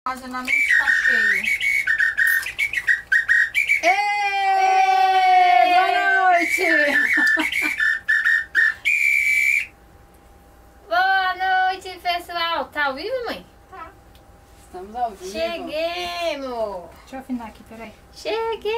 armazenamento está cheio. Boa noite! Boa noite, pessoal! Tá ao vivo, mãe? Tá. Estamos ao vivo. Cheguemos! Deixa eu afinar aqui, peraí. Cheguemos!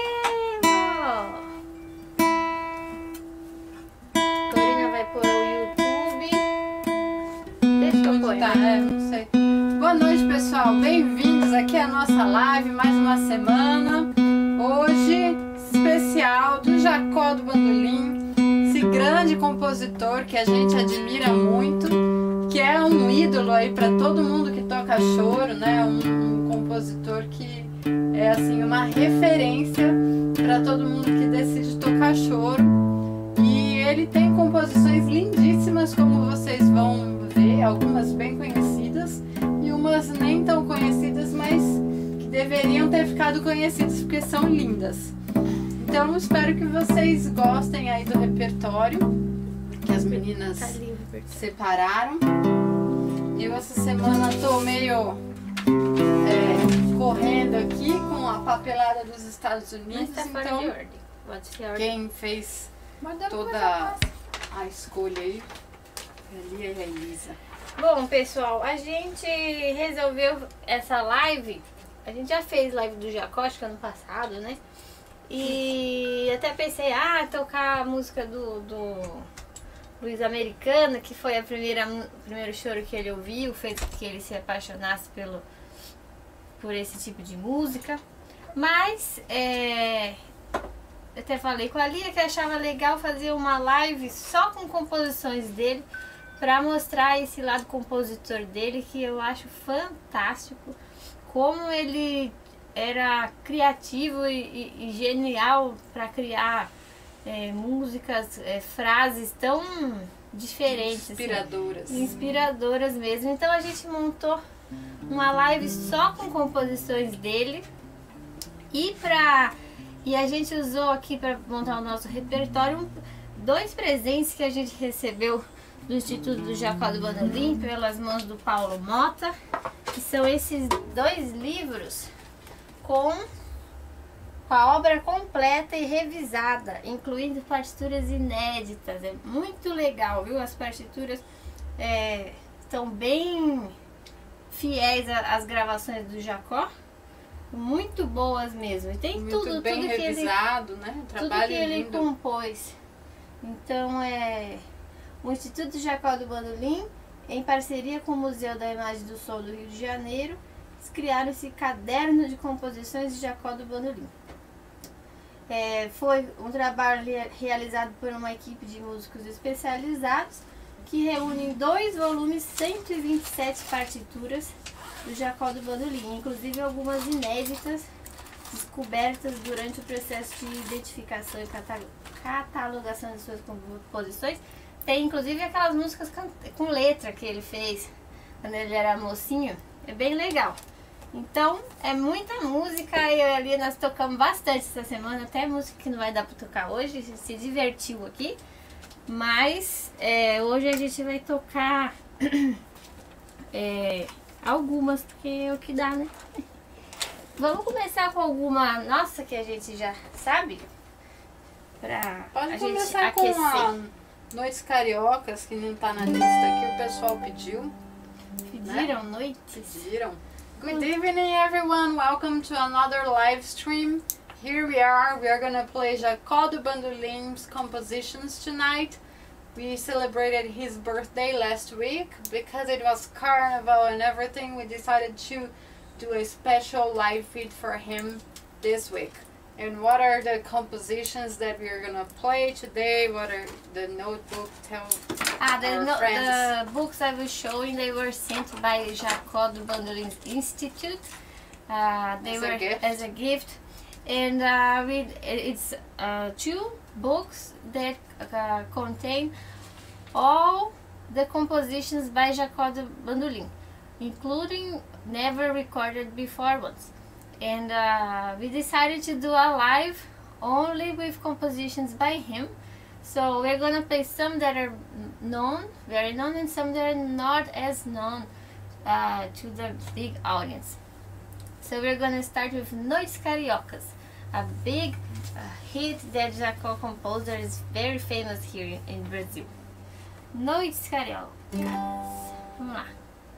Corina vai pôr o YouTube. Deixa eu pôr. Tá, não sei. Boa noite, pessoal. Bem-vindos aqui à nossa live, mais uma semana. Hoje, especial do Jacó do Bandolim, esse grande compositor que a gente admira muito, que é um ídolo aí para todo mundo que toca choro, né? Um compositor que é assim uma referência para todo mundo que decide tocar choro. E ele tem composições lindíssimas, como vocês vão ver, algumas bem conhecidas e umas nem tão conhecidas, mas que deveriam ter ficado conhecidas porque são lindas. Então espero que vocês gostem aí do repertório que as meninas separaram. Eu essa semana tô meio correndo aqui com a papelada dos Estados Unidos, Mas tá fora então de ordem. Pode ser ordem. quem fez toda a escolha aí é a Lia e a Elisa. Bom, pessoal, a gente resolveu essa live. A gente já fez live do Jacó, acho que ano passado, né? E até pensei, tocar a música do Luiz Americana, que foi o primeiro choro que ele ouviu, fez que ele se apaixonasse por esse tipo de música. Mas, até falei com a Lia que achava legal fazer uma live só com composições dele, para mostrar esse lado compositor dele, que eu acho fantástico, como ele era criativo e genial para criar músicas, frases tão diferentes, Inspiradoras. assim, inspiradoras mesmo. Então a gente montou uma live só com composições dele e a gente usou aqui para montar o nosso repertório dois presentes que a gente recebeu do Instituto do Jacó do Bandolim pelas mãos do Paulo Mota, que são esses dois livros com a obra completa e revisada, incluindo partituras inéditas. É muito legal, viu? As partituras estão bem fiéis às gravações do Jacó, muito boas mesmo. E tem muito tudo bem revisado, né? Tudo que ele compôs. Então o Instituto Jacó do Bandolim, em parceria com o Museu da Imagem do Som do Rio de Janeiro, eles criaram esse caderno de composições de Jacó do Bandolim. Foi um trabalho realizado por uma equipe de músicos especializados que reúne em 2 volumes 127 partituras do Jacó do Bandolim, inclusive algumas inéditas descobertas durante o processo de identificação e catalogação de suas composições. Tem inclusive aquelas músicas com letra que ele fez quando ele era mocinho. É bem legal. Então, é muita música. Eu e a Lia, nós tocamos bastante essa semana. Até música que não vai dar pra tocar hoje. A gente se divertiu aqui. Mas, hoje a gente vai tocar algumas, porque é o que dá, né? Vamos começar com alguma nossa que a gente já sabe? Pode começar com a Noites Cariocas, que não tá na lista aqui, o pessoal pediu. Pediram, né? Noites? Pediram. Good evening, everyone. Welcome to another live stream. Here we are gonna play Jacó do Bandolim's compositions tonight. We celebrated his birthday last week. Because it was carnival and everything, we decided to do a special live feed for him this week. And what are the compositions that we are gonna play today? What are the notebook? Tell our friends. The books I was showing, they were sent by Jacó do Bandolim Institute. They were as a gift, and it's 2 books that contain all the compositions by Jacó do Bandolim, including never recorded before ones. And we decided to do a live only with compositions by him. So we're gonna play some that are known, very known, and some that are not as known to the big audience. So we're gonna start with Noites Cariocas, a big hit that Jacó composed that is very famous here in Brazil. Noites Cariocas. Vamos lá.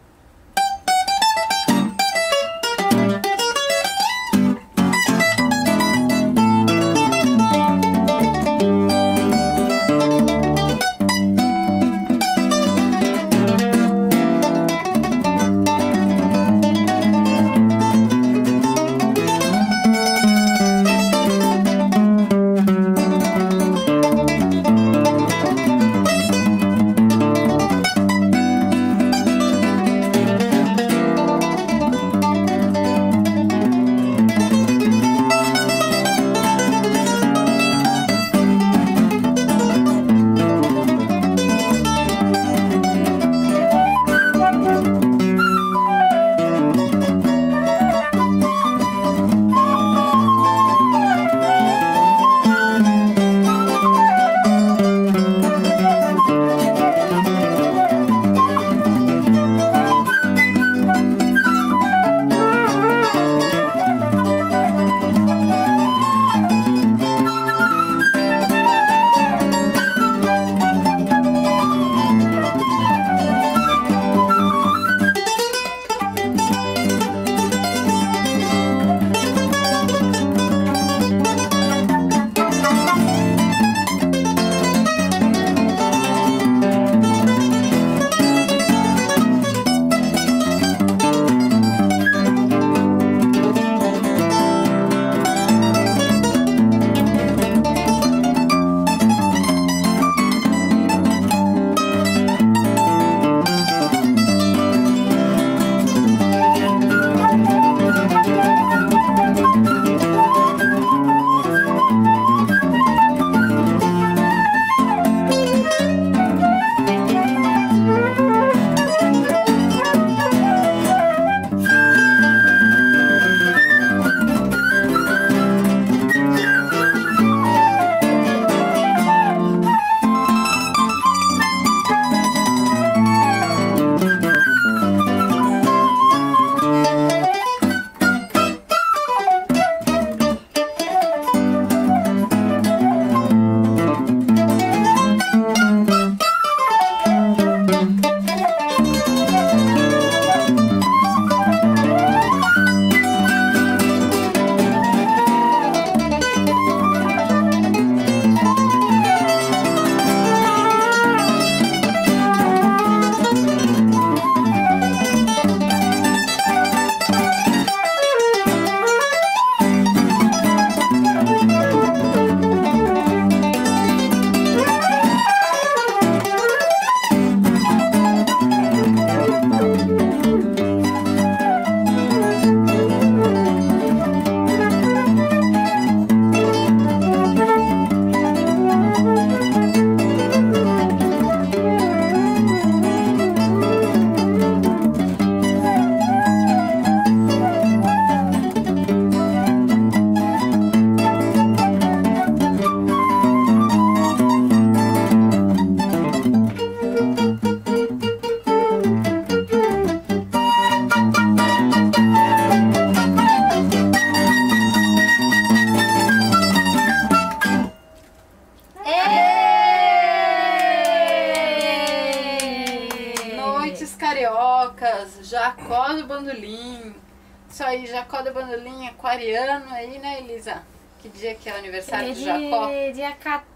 Jacó do Bandolim. Isso aí, Jacó do Bandolim, aquariano aí, né, Elisa? Que dia que é o aniversário de Jacó? Dia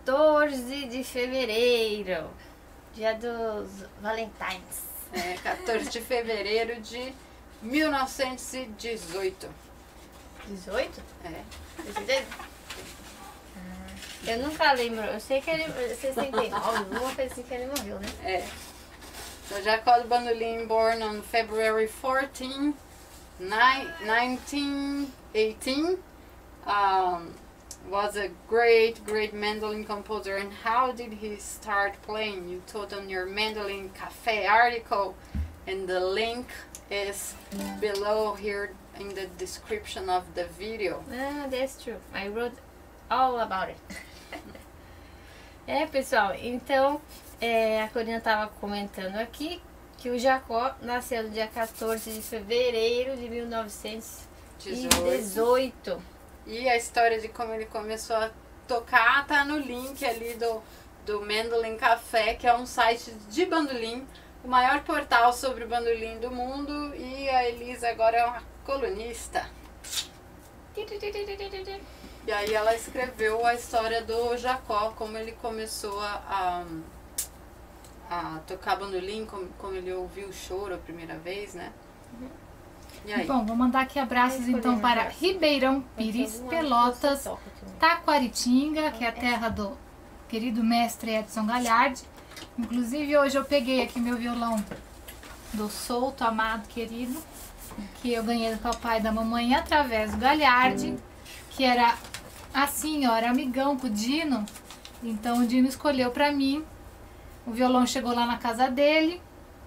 14 de fevereiro. Dia dos Valentines. É, 14 de fevereiro de 1918. 18? É. Eu nunca lembro. Eu sei que ele... 69, alguma coisa assim que ele morreu, né? É. So Jacó do Bandolim, born on February 14, 1918, was a great mandolin composer. And how did he start playing? You told on your Mandolin Cafe article, and the link is below here in the description of the video. Ah, that's true. I wrote all about it. Pessoal, então a Corina estava comentando aqui que o Jacó nasceu no dia 14 de fevereiro de 1918. 18. E a história de como ele começou a tocar tá no link ali do Mandolin Café, que é um site de bandolim, o maior portal sobre bandolim do mundo. E a Elisa agora é uma colunista. E aí ela escreveu a história do Jacó, como ele começou a tocar bandolim, como ele ouviu o choro a primeira vez, né? E aí? Bom, vou mandar aqui abraços então para Ribeirão Pires, Pelotas, Taquaritinga, que é a terra do querido mestre Edson Galhardi. Inclusive hoje eu peguei aqui meu violão do Souto, amado querido, que eu ganhei do papai e da mamãe através do Galhardi, que era assim, ó, era amigão com o Dino. Então o Dino escolheu pra mim. O violão chegou lá na casa dele.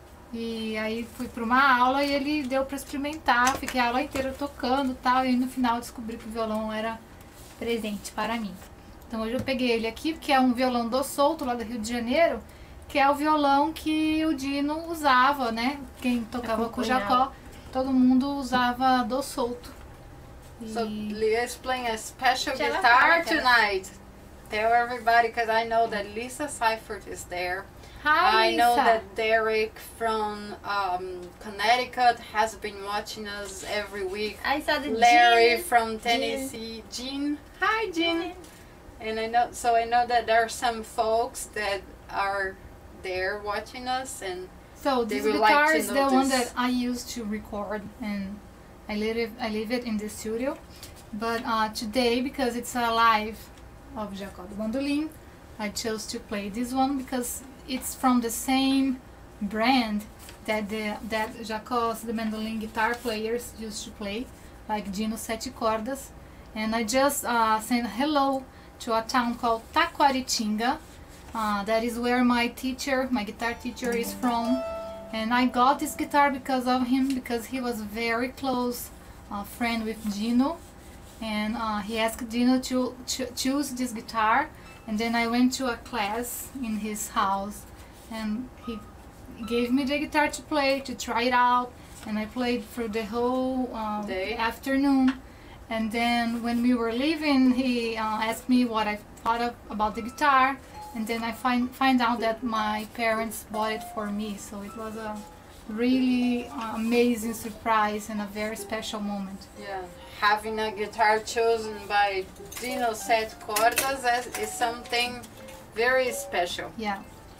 E aí fui para uma aula e ele deu para experimentar. Fiquei a aula inteira tocando e tal. E no final descobri que o violão era presente para mim. Então hoje eu peguei ele aqui, que é um violão do Souto, lá do Rio de Janeiro. Que é o violão que o Dino usava, né? Quem tocava com o Jacó, todo mundo usava do Souto. So Leah's playing a special guitar tonight. Tell everybody, because I know that Lisa Seifert is there. Hi, I know Lisa. that Derek from Connecticut has been watching us every week. I saw the Larry Jean. from Tennessee, Jean. Hi, Jean. And I know that there are some folks that are there watching us, and So they this will guitar like to is know the one this. that I used to record, and I leave it in the studio. But today, because it's a live of Jacó do Bandolim, I chose to play this one because it's from the same brand that Jacó's the mandolin guitar players used to play, like Dino Sete Cordas. And I just sent hello to a town called Taquaritinga. That is where my guitar teacher is from. And I got this guitar because of him, because he was a very close friend with Dino. And he asked Dino to choose this guitar. And then I went to a class in his house. And he gave me the guitar to play, to try it out. And I played for the whole afternoon. And then when we were leaving, he asked me what I thought about the guitar. And then I find out that my parents bought it for me. So it was a really amazing surprise and a very special moment. Yeah, having a guitar chosen by Dino Sete Cordas is something very special. Yeah.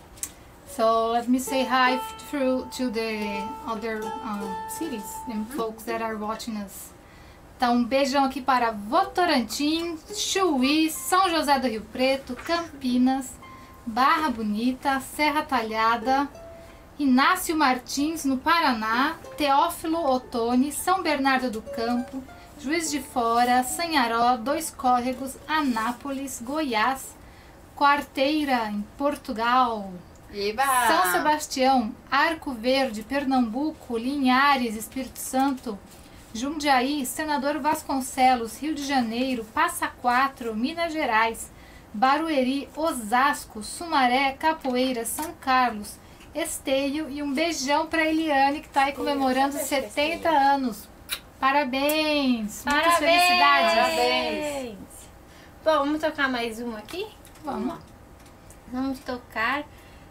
So let me say hi to the other cities and folks that are watching us. Então, um beijão aqui para Votorantim, Chuí, São José do Rio Preto, Campinas, Barra Bonita, Serra Talhada, Inácio Martins, no Paraná, Teófilo Otoni, São Bernardo do Campo, Juiz de Fora, Sanharó, Dois Córregos, Anápolis, Goiás, Quarteira, em Portugal, Iba! São Sebastião, Arco Verde, Pernambuco, Linhares, Espírito Santo, Jundiaí, Senador Vasconcelos, Rio de Janeiro, Passa Quatro, Minas Gerais, Barueri, Osasco, Sumaré, Capoeira, São Carlos, Esteio e um beijão para Eliane, que está aí comemorando 70 anos. Parabéns! Muitas felicidades! Parabéns! Bom, vamos tocar mais uma aqui? Vamos lá. Vamos tocar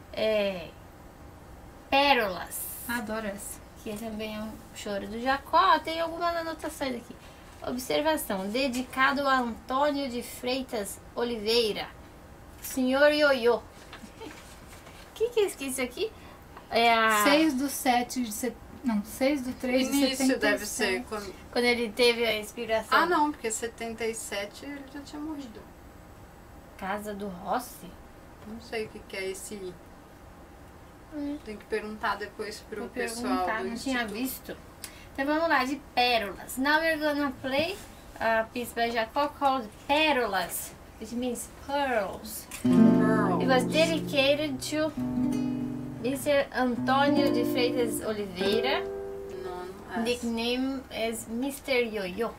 Pérolas, Adoro essa. que também é um choro do Jacó. Tem algumas anotações aqui. Observação, dedicado a Antônio de Freitas Oliveira, Senhor Ioiô. O que é isso aqui? É a... 6/3 de Início 77. deve ser. Quando ele teve a inspiração. Ah, não, porque 77 ele já tinha morrido. Casa do Rossi? Não sei o que é esse. Tem que perguntar depois pro Vou pessoal perguntar, do não tinha instituto. visto. Então vamos lá, de Pérolas. Now we're gonna play a piece by Jacó called Pérolas, which means pearls. It was dedicated to Mr. Antônio de Freitas Oliveira. Não, Nickname is Mr. Ioiô.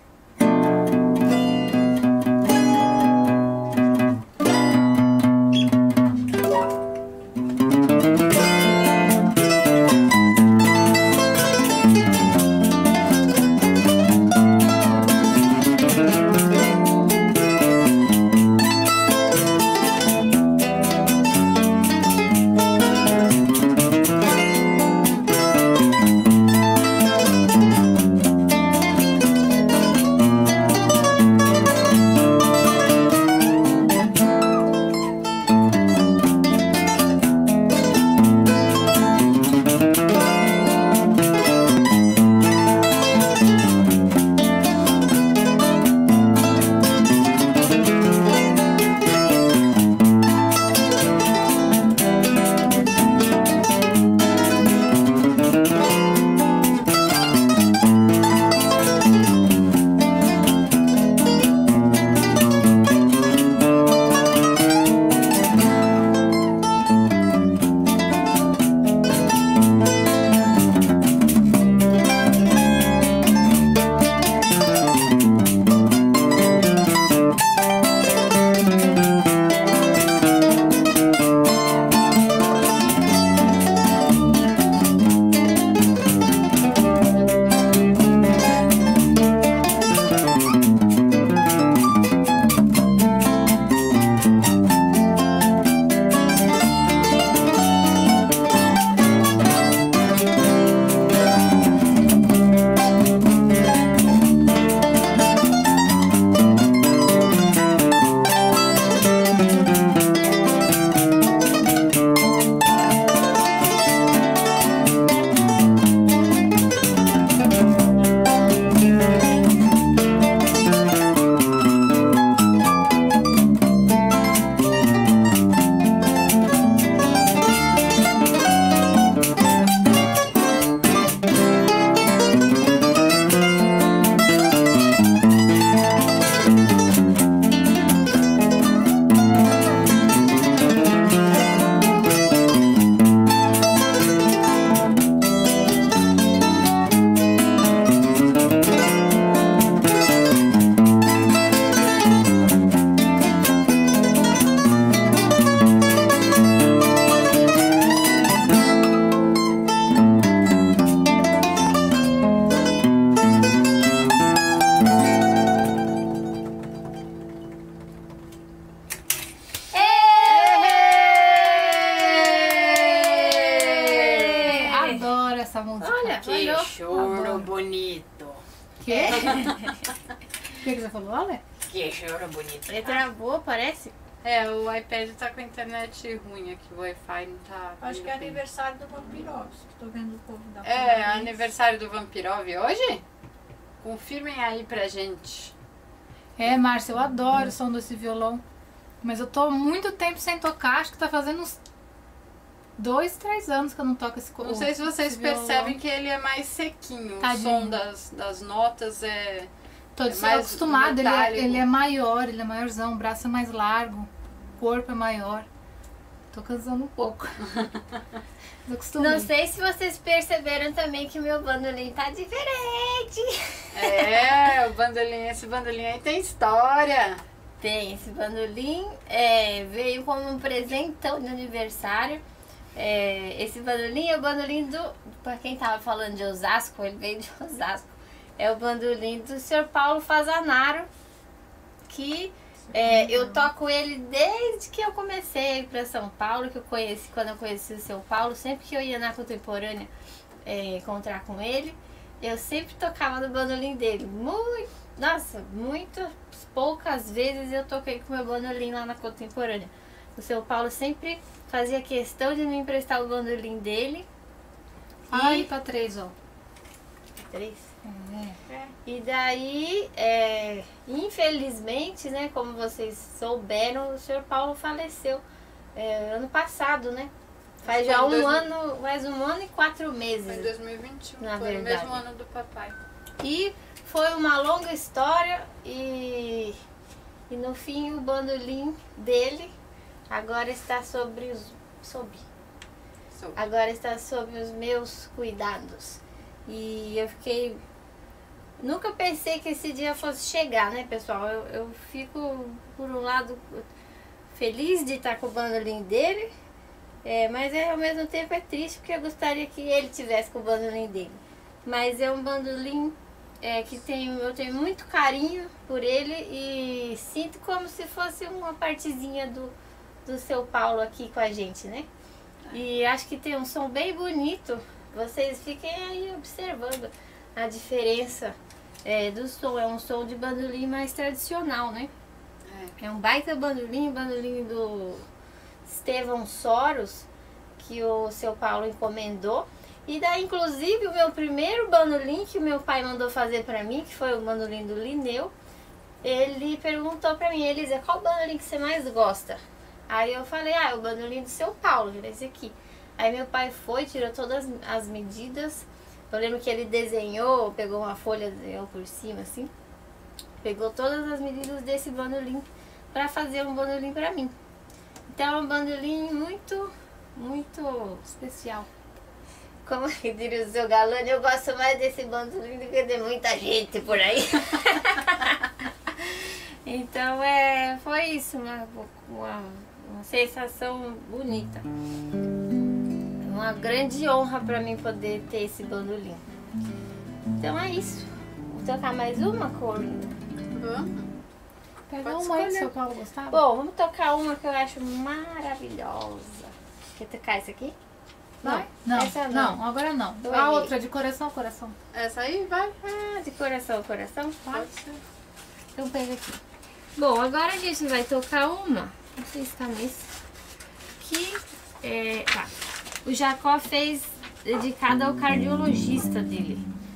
O que você falou, Ale? Que choro bonito. Letra boa, parece? É, o iPad tá com a internet ruim aqui, o Wi-Fi não tá... Acho que é aniversário do Vampirovski. Tô vendo o povo da É, parabéns. aniversário do Vampirov hoje? Confirmem aí pra gente. É, Márcia, eu adoro o som desse violão. Mas eu tô há muito tempo sem tocar, acho que tá fazendo uns 2, 3 anos que eu não toco esse Não sei se vocês esse violão. percebem que ele é mais sequinho. Tadinho. O som das notas é... Tô É mais acostumada, metálico. ele é maior, ele é maiorzão, o braço é mais largo, o corpo é maior. Tô cansando um pouco. Desacostumei. Não sei se vocês perceberam também que o meu bandolim tá diferente. É, o bandolim, esse bandolim aí tem história. Tem, esse bandolim veio como um presentão de aniversário. Esse bandolim é o bandolim do... Pra quem tava falando de Osasco, ele veio de Osasco. É o bandolim do Sr. Paulo Fazanaro, que eu toco ele desde que eu comecei a ir para São Paulo, que eu conheci, quando eu conheci o Sr. Paulo, sempre que eu ia na Contemporânea encontrar com ele, eu sempre tocava no bandolim dele. Muitas poucas vezes eu toquei com o meu bandolim lá na Contemporânea. O Sr. Paulo sempre fazia questão de me emprestar o bandolim dele. Fala aí pra 3, ó. 3. É. E daí, infelizmente, né, como vocês souberam, o Sr. Paulo faleceu ano passado, né? Faz já mais um ano e 4 meses. Foi em 2021, Na foi verdade. o mesmo ano do papai. E foi uma longa história e no fim o bandolim dele agora está agora está sob os meus cuidados. E eu fiquei... Nunca pensei que esse dia fosse chegar, né, pessoal? Eu fico, por um lado, feliz de estar com o bandolim dele, mas ao mesmo tempo é triste, porque eu gostaria que ele tivesse com o bandolim dele. Mas é um bandolim que eu tenho muito carinho por ele e sinto como se fosse uma partezinha do Seu Paulo aqui com a gente, né? E acho que tem um som bem bonito. Vocês fiquem aí observando a diferença do som. É um som de bandolim mais tradicional, né? É um baita bandolim do Estevão Soros, que o Seu Paulo encomendou. E daí, inclusive, o meu primeiro bandolim que o meu pai mandou fazer pra mim, que foi o bandolim do Lineu, ele perguntou pra mim, Elisa, qual bandolim que você mais gosta? Aí eu falei, o bandolim do Seu Paulo, esse aqui. Aí meu pai foi, tirou todas as medidas. Eu lembro que ele desenhou, pegou uma folha, desenhou por cima, assim. Pegou todas as medidas desse bandolim pra fazer um bandolim pra mim. Então é um bandolim muito, muito Especial. como que diria o seu Galani, eu gosto mais desse bandolim do que de muita gente por aí. Então foi isso, uma sensação bonita. Uma grande honra pra mim poder ter esse bandolim. Então é isso. Vou tocar mais uma, Corina? Vamos? Pega Pode uma aí que escolher. seu Paulo gostava. Bom, vamos tocar uma que eu acho maravilhosa. Quer tocar essa aqui? Vai? Não, essa não. não, agora não. Eu A errei. outra, de coração a coração. Essa aí vai? Ah, de coração, coração? Pode ser. Então pega aqui. Bom, agora a gente vai tocar uma. Não sei se tá nesse. Que o Jacó fez dedicada ao cardiologista dele.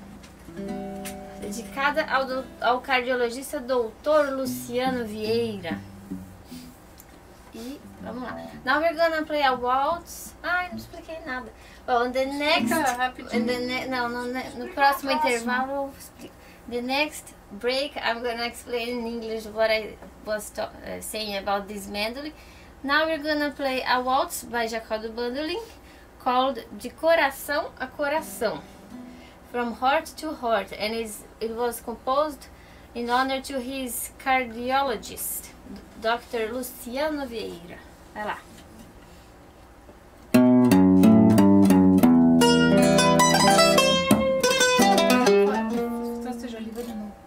Dedicada ao cardiologista Dr. Luciano Vieira. E vamos lá. Now we're gonna play a waltz. Ai, não expliquei nada. Well, the next. Fica rapidinho. No próximo intervalo eu explico. The next break, I'm gonna explain in English what I was saying about this mandolin. Now we're gonna play a waltz by Jacó do Bandolim called De Coração a Coração, from heart to heart, and it was composed in honor to his cardiologist, Dr. Luciano Vieira. Vai lá. Só seja livre de novo.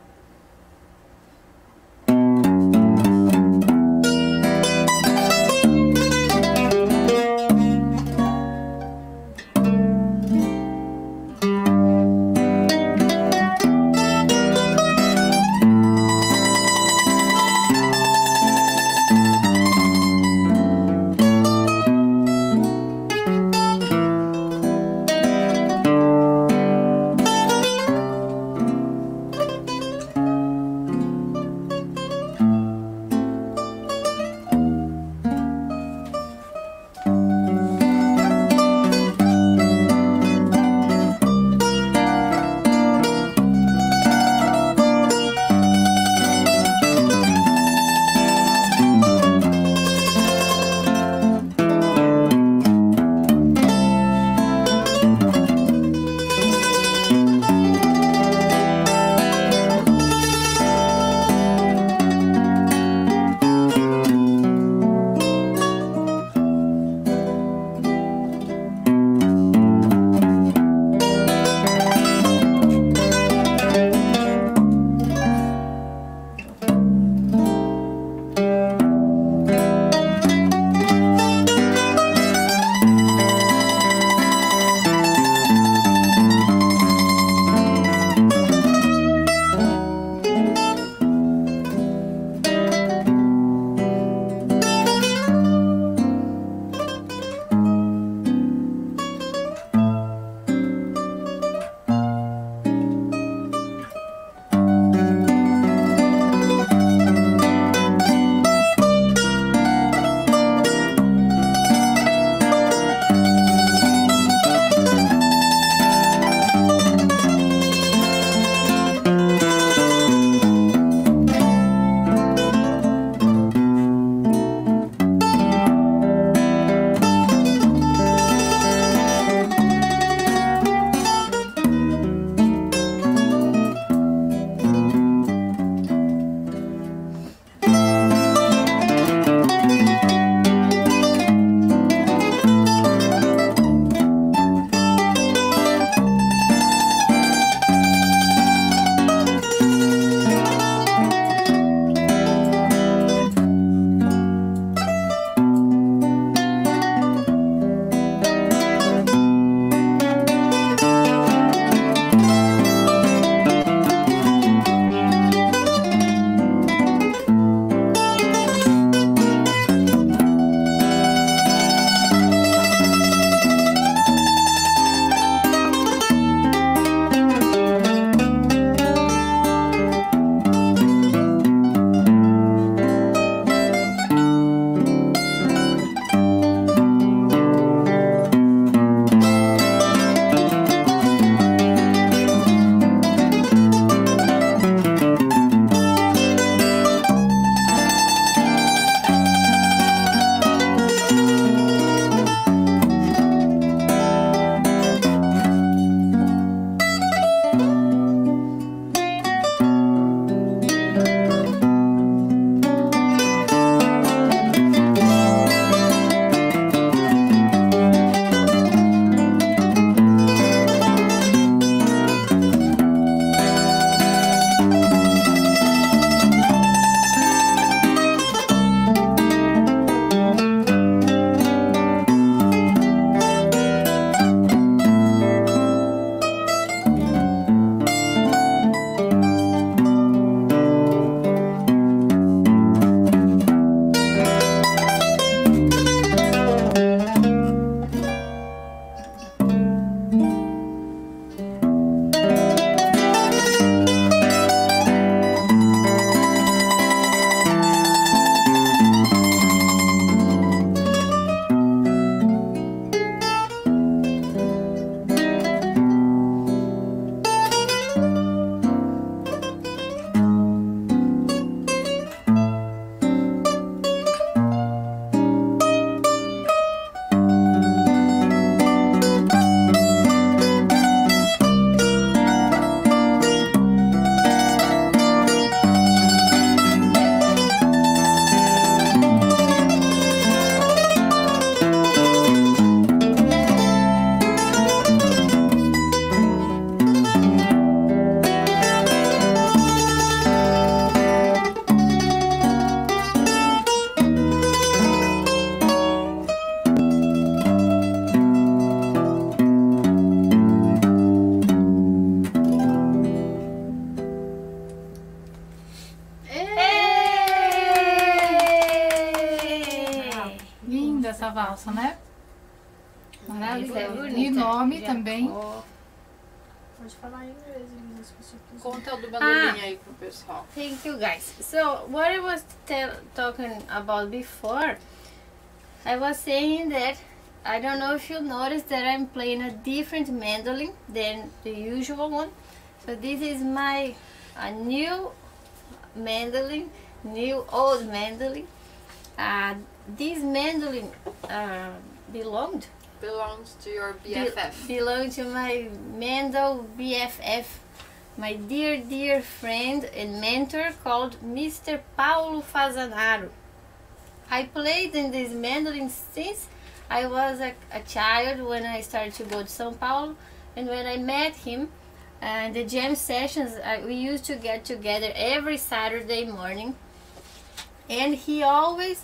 essa valsa, né? Maravilha. É bonita. E nome Jacó. também. Pode falar em inglês, Elisa, se você quiser. Conta o do bandolim aí pro pessoal. Thank you guys. So what I was talking about before, I was saying that I don't know if you noticed that I'm playing a different mandolin than the usual one. So this is my new mandolin, new old mandolin. This mandolin belongs to your BFF. belong to my Mendel BFF, my dear friend and mentor called Mr. Paulo Fazanaro. I played in this mandolin since I was a child when I started to go to São Paulo, and when I met him in the jam sessions, we used to get together every Saturday morning, and he always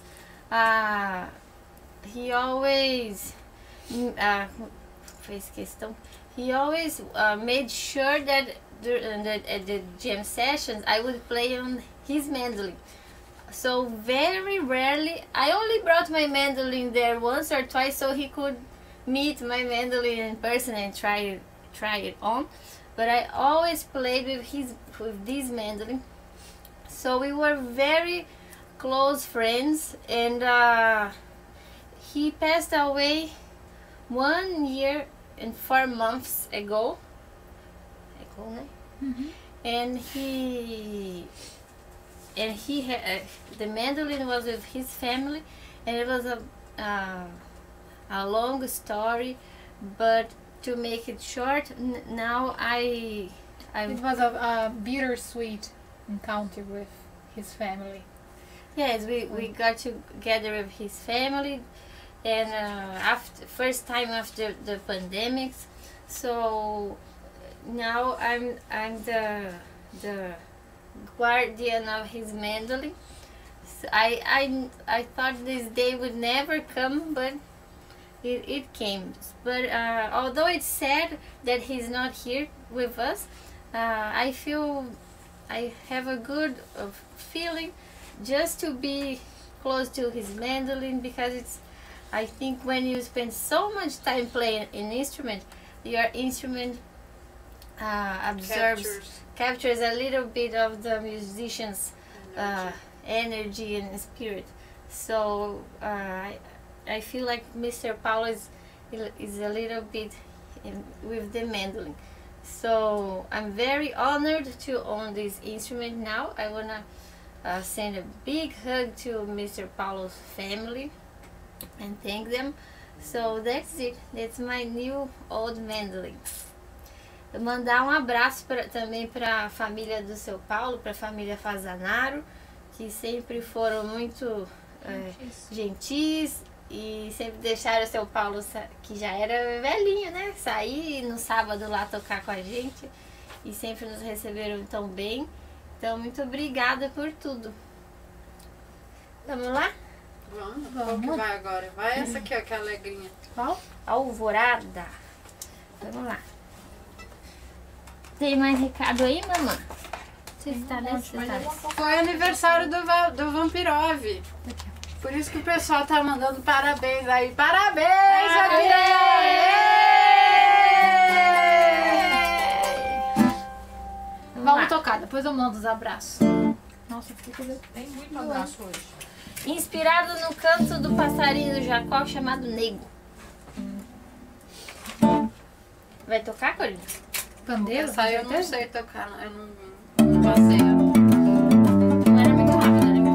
made sure that at the jam sessions I would play on his mandolin. So very rarely, I only brought my mandolin there once or twice so he could meet my mandolin in person and try it on. But I always played with this mandolin. So we were very close friends, and he passed away 1 year and 4 months ago. And he had the mandolin was with his family, and it was a long story, but to make it short, now It was a bittersweet encounter with his family. Yes, we got together with his family, and first time after the pandemics. So now I'm the guardian of his mandolin. So I thought this day would never come, but it came. But although it's sad that he's not here with us, I feel I have a good feeling just to be close to his mandolin, because I think when you spend so much time playing an instrument, your instrument captures a little bit of the musician's energy and spirit. So I feel like Mr. Paulo is a little bit with the mandolin. So I'm very honored to own this instrument now. I wanna send a big hug to Mr. Paulo's family and thank them. So that's it. That's my new old mandolin. Mandar abraço também para a família do seu Paulo, para a família Fazanaro, que sempre foram muito gentis e sempre deixaram o seu Paulo, que já era velhinho, né, sair no sábado lá tocar com a gente, e sempre nos receberam tão bem. Então, muito obrigada por tudo. Vamos lá? Vamos. Qual que vai agora? Vai essa aqui, ó, que é alegrinha. Qual? Alvorada. Vamos lá. Tem mais recado aí, mamãe? Você está nesse detalhe? Foi aniversário do Vampirov. Por isso que o pessoal tá mandando parabéns aí. Parabéns, Vamos tocar, depois eu mando os abraços. Nossa, Tem muito abraço hoje. Inspirado no canto do passarinho do Jacó chamado Nego. Vai tocar, Corina? Pandeiro? Essa aí eu não sei tocar, eu não passei. Não era muito rápido, né?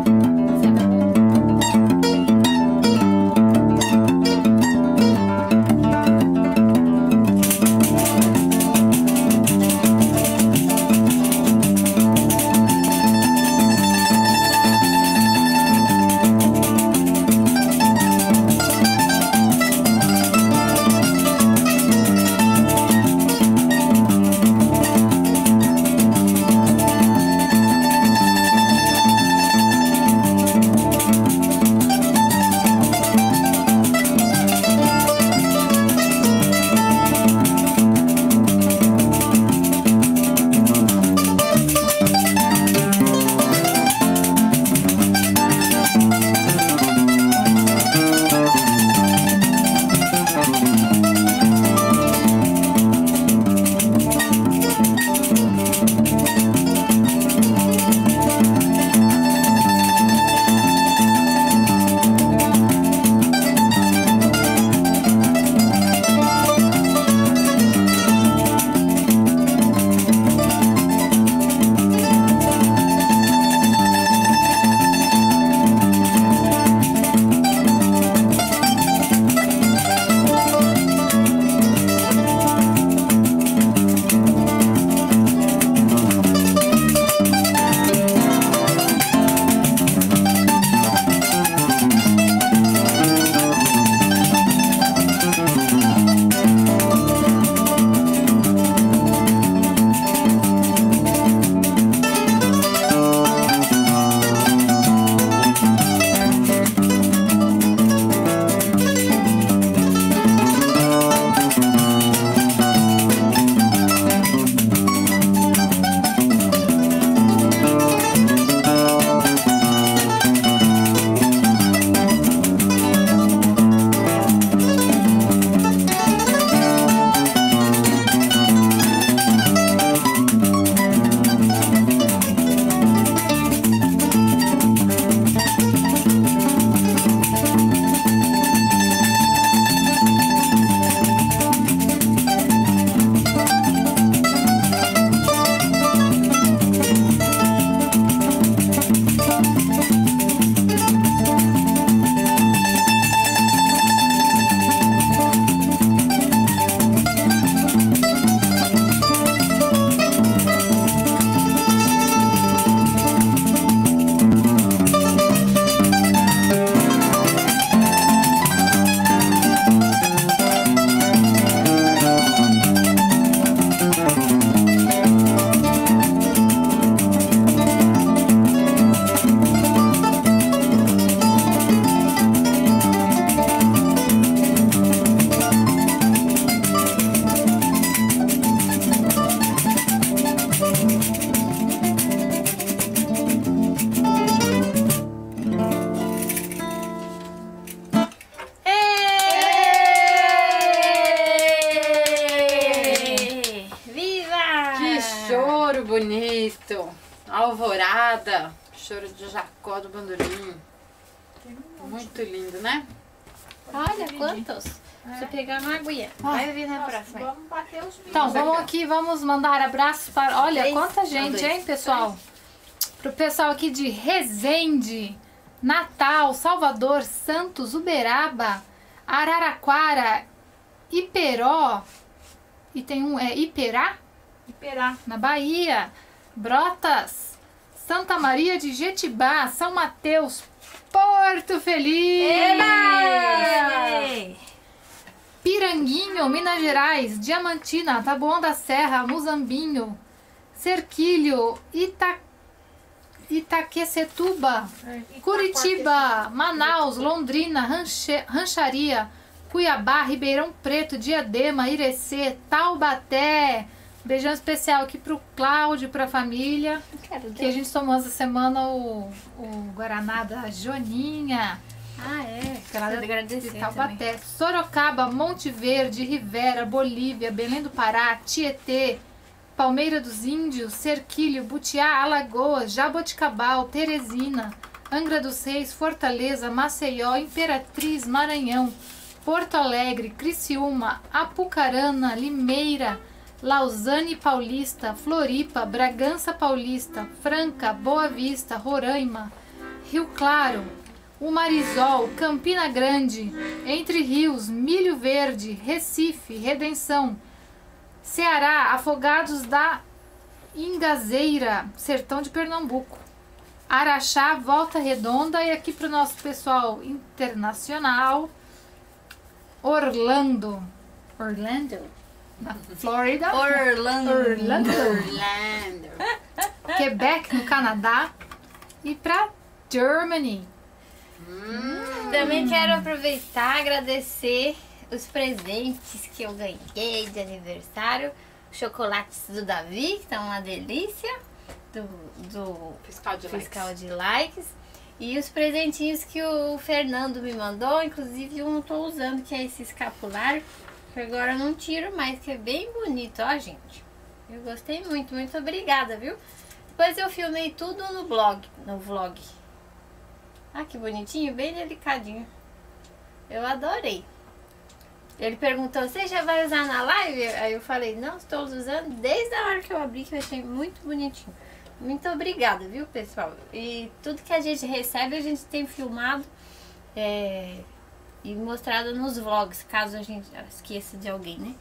dourada. Choro de Jacó do Bandolim. Muito lindo, né? Olha quantos. Deixa eu pegar uma aguinha. Vai vir na próxima. Vamos bater os vídeos. Então, vamos aqui, vamos mandar abraços para... Olha, Três, quanta gente, hein, pessoal? Pro pessoal aqui de Resende, Natal, Salvador, Santos, Uberaba, Araraquara, Iperó, e tem um, Iperá, na Bahia, Brotas, Santa Maria de Jetibá, São Mateus, Porto Feliz, Ei! Piranguinho, Minas Gerais, Diamantina, Taboão da Serra, Muzambinho, Cerquilho, Itaquecetuba, Curitiba, Manaus, Londrina, Rancharia, Cuiabá, Ribeirão Preto, Diadema, Irecê, Taubaté. Beijão especial aqui pro Cláudio, pra família. Que a gente tomou essa semana o Guaraná da Joaninha. Ah, é. Ela Quero agradecer de Taubaté. Sorocaba, Monte Verde, Rivera, Bolívia, Belém do Pará, Tietê, Palmeira dos Índios, Cerquilho, Butiá, Alagoas, Jaboticabal, Teresina, Angra dos Reis, Fortaleza, Maceió, Imperatriz, Maranhão, Porto Alegre, Criciúma, Apucarana, Limeira, Lausanne Paulista, Floripa, Bragança Paulista, Franca, Boa Vista, Roraima, Rio Claro, Umarizol, Campina Grande, Entre Rios, Milho Verde, Recife, Redenção, Ceará, Afogados da Ingazeira, Sertão de Pernambuco, Araxá, Volta Redonda, e aqui para o nosso pessoal internacional, Orlando, na Flórida, Orlando. Quebec, no Canadá, e para Germany. Também quero aproveitar e agradecer os presentes que eu ganhei de aniversário. Chocolates do Davi, que estão uma delícia, do fiscal de likes. E os presentinhos que o Fernando me mandou, inclusive um eu tô usando, que é esse escapulário, que agora eu não tiro mais, que é bem bonito, ó, gente. Eu gostei muito, muito obrigada, viu? Depois eu filmei tudo no vlog. Ah, que bonitinho, bem delicadinho. Eu adorei. Ele perguntou, você já vai usar na live? Aí eu falei, não, estou usando desde a hora que eu abri, que eu achei muito bonitinho. Muito obrigada, viu, pessoal? E tudo que a gente recebe, a gente tem filmado e mostrado nos vlogs, caso a gente esqueça de alguém, né?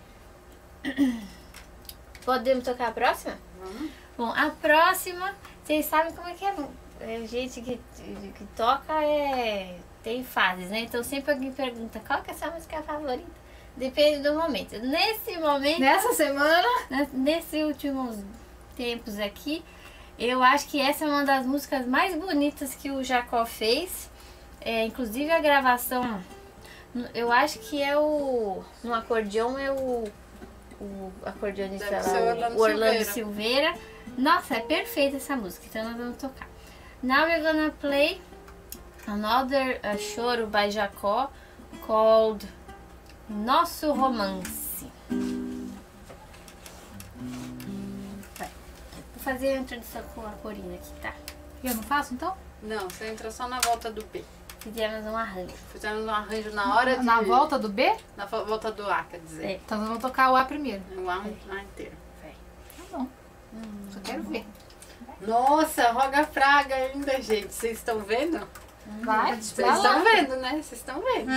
Podemos tocar a próxima? Bom, a próxima, vocês sabem como é que é. Gente que toca tem fases, né? Então sempre alguém pergunta qual que é a sua música favorita. Depende do momento. Nesse momento, Nessa semana, nesses últimos tempos aqui, eu acho que essa é uma das músicas mais bonitas que o Jacó fez. Inclusive a gravação, eu acho que no acordeão é o acordeonista lá, o Orlando Silveira. Nossa, é perfeita essa música, então nós vamos tocar. Now we're gonna play another choro by Jacó called Nosso Romance. Vou fazer a introdução com a Corina aqui, tá? eu não faço então? Não, você entra só na volta do B. Fizemos um arranjo. Fizemos um arranjo na hora de... Na volta do B? Na volta do A, quer dizer. Então vamos tocar o A primeiro. O A inteiro. Tá bom. Só quero ver. Nossa, roga praga ainda, gente. Vocês estão vendo? Vai, Vocês estão vendo, né? Vocês estão vendo.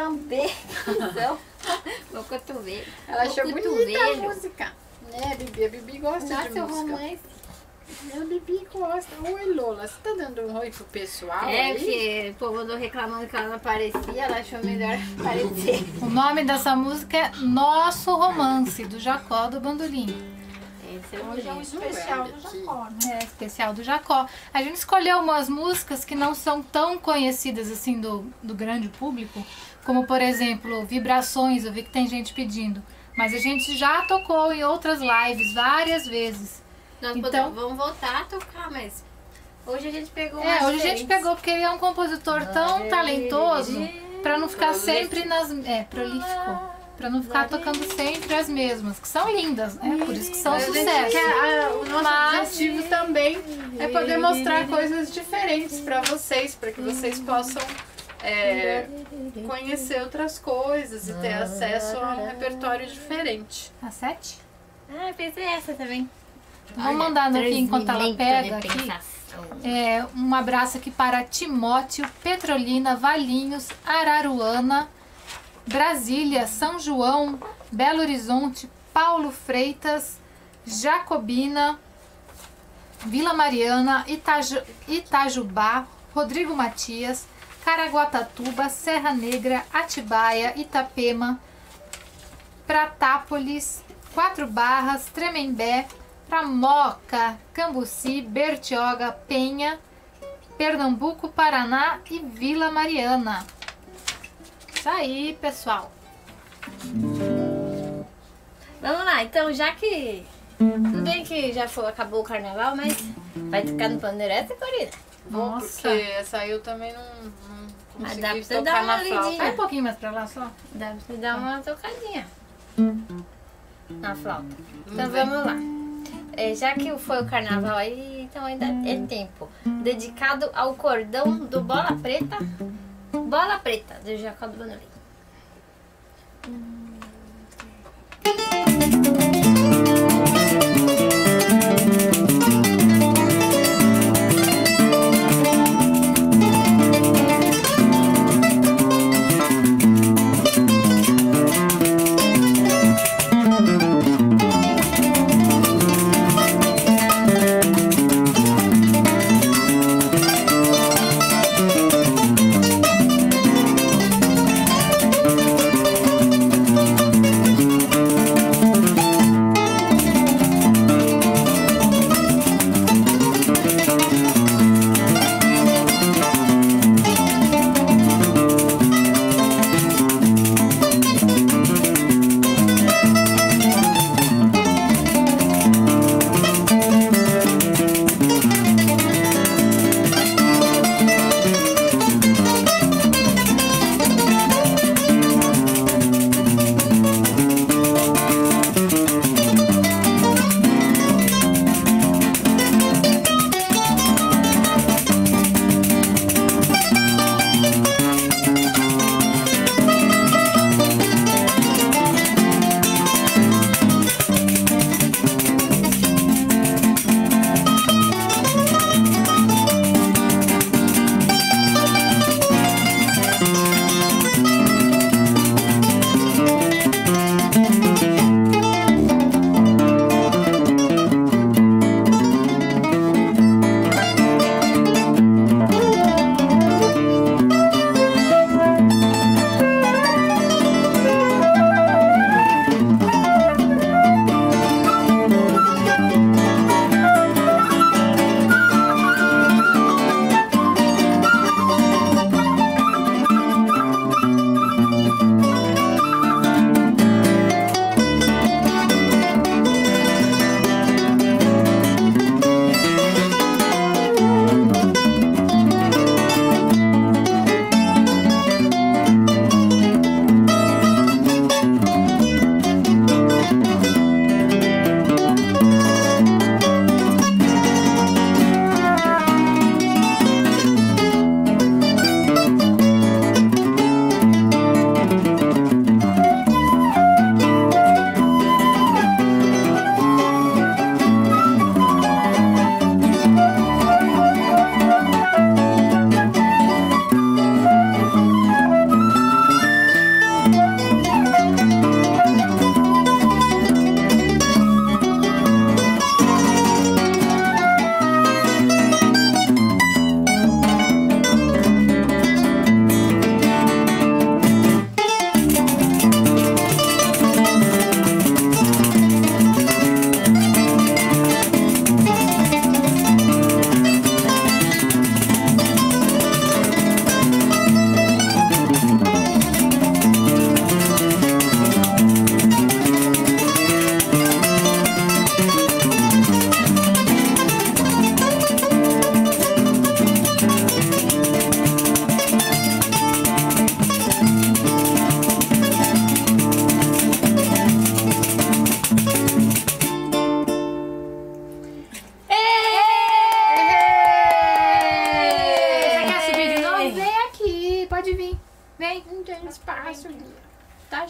um beijão no cotovelo. Ela achou No bonita a cotovelo. música. Né, Bibi? A Bibi gosta de Nossa, música. romance. A Bibi gosta. Oi, Lola, você tá dando um oi pro pessoal É, aí? porque o povo andou reclamando que ela não aparecia, ela achou melhor aparecer. O nome dessa música é Nosso Romance, do Jacó do Bandolim. Esse é o Hoje é um bonito. especial Olha do aqui. Jacó, né? É, especial do Jacó. A gente escolheu umas músicas que não são tão conhecidas assim do grande público, como por exemplo, Vibrações, eu vi que tem gente pedindo. Mas a gente já tocou em outras lives várias vezes. Nós Então- vamos voltar a tocar, mas hoje a gente pegou É, umas hoje a gente diferentes. pegou porque ele é um compositor tão talentoso pra não ficar sempre nas... É, prolífico. Pra não ficar tocando sempre as mesmas, que são lindas, né? Por isso que são A gente sucesso. o nosso Mas- objetivo também é poder mostrar coisas diferentes pra vocês, para que vocês possam conhecer outras coisas e ter acesso a um repertório diferente. A 7? Ah, pensei essa também. Vamos mandar aqui enquanto ela pega aqui. Um abraço aqui para Timóteo, Petrolina, Valinhos, Araruana, Brasília, São João, Belo Horizonte, Paulo Freitas, Jacobina, Vila Mariana, Itajubá, Rodrigo Matias, Caraguatatuba, Serra Negra, Atibaia, Itapema, Pratápolis, Quatro Barras, Tremembé, Pramoca, Cambuci, Bertioga, Penha, Pernambuco, Paraná e Vila Mariana. Isso aí, pessoal. Vamos lá, então, já que... Tudo bem que já acabou o carnaval, mas vai tocar no pandeireta, Corina? Vou, Nossa. porque essa aí eu também não Mas consegui dá pra você tocar dar uma na flauta. lidinha. Vai um pouquinho mais pra lá só. Dá pra você dar uma tocadinha na flauta. Então ver. vamos lá. Já que foi o carnaval aí, então ainda é tempo. Dedicado ao cordão do Bola Preta. Bola Preta, do Jacó do Bandolim.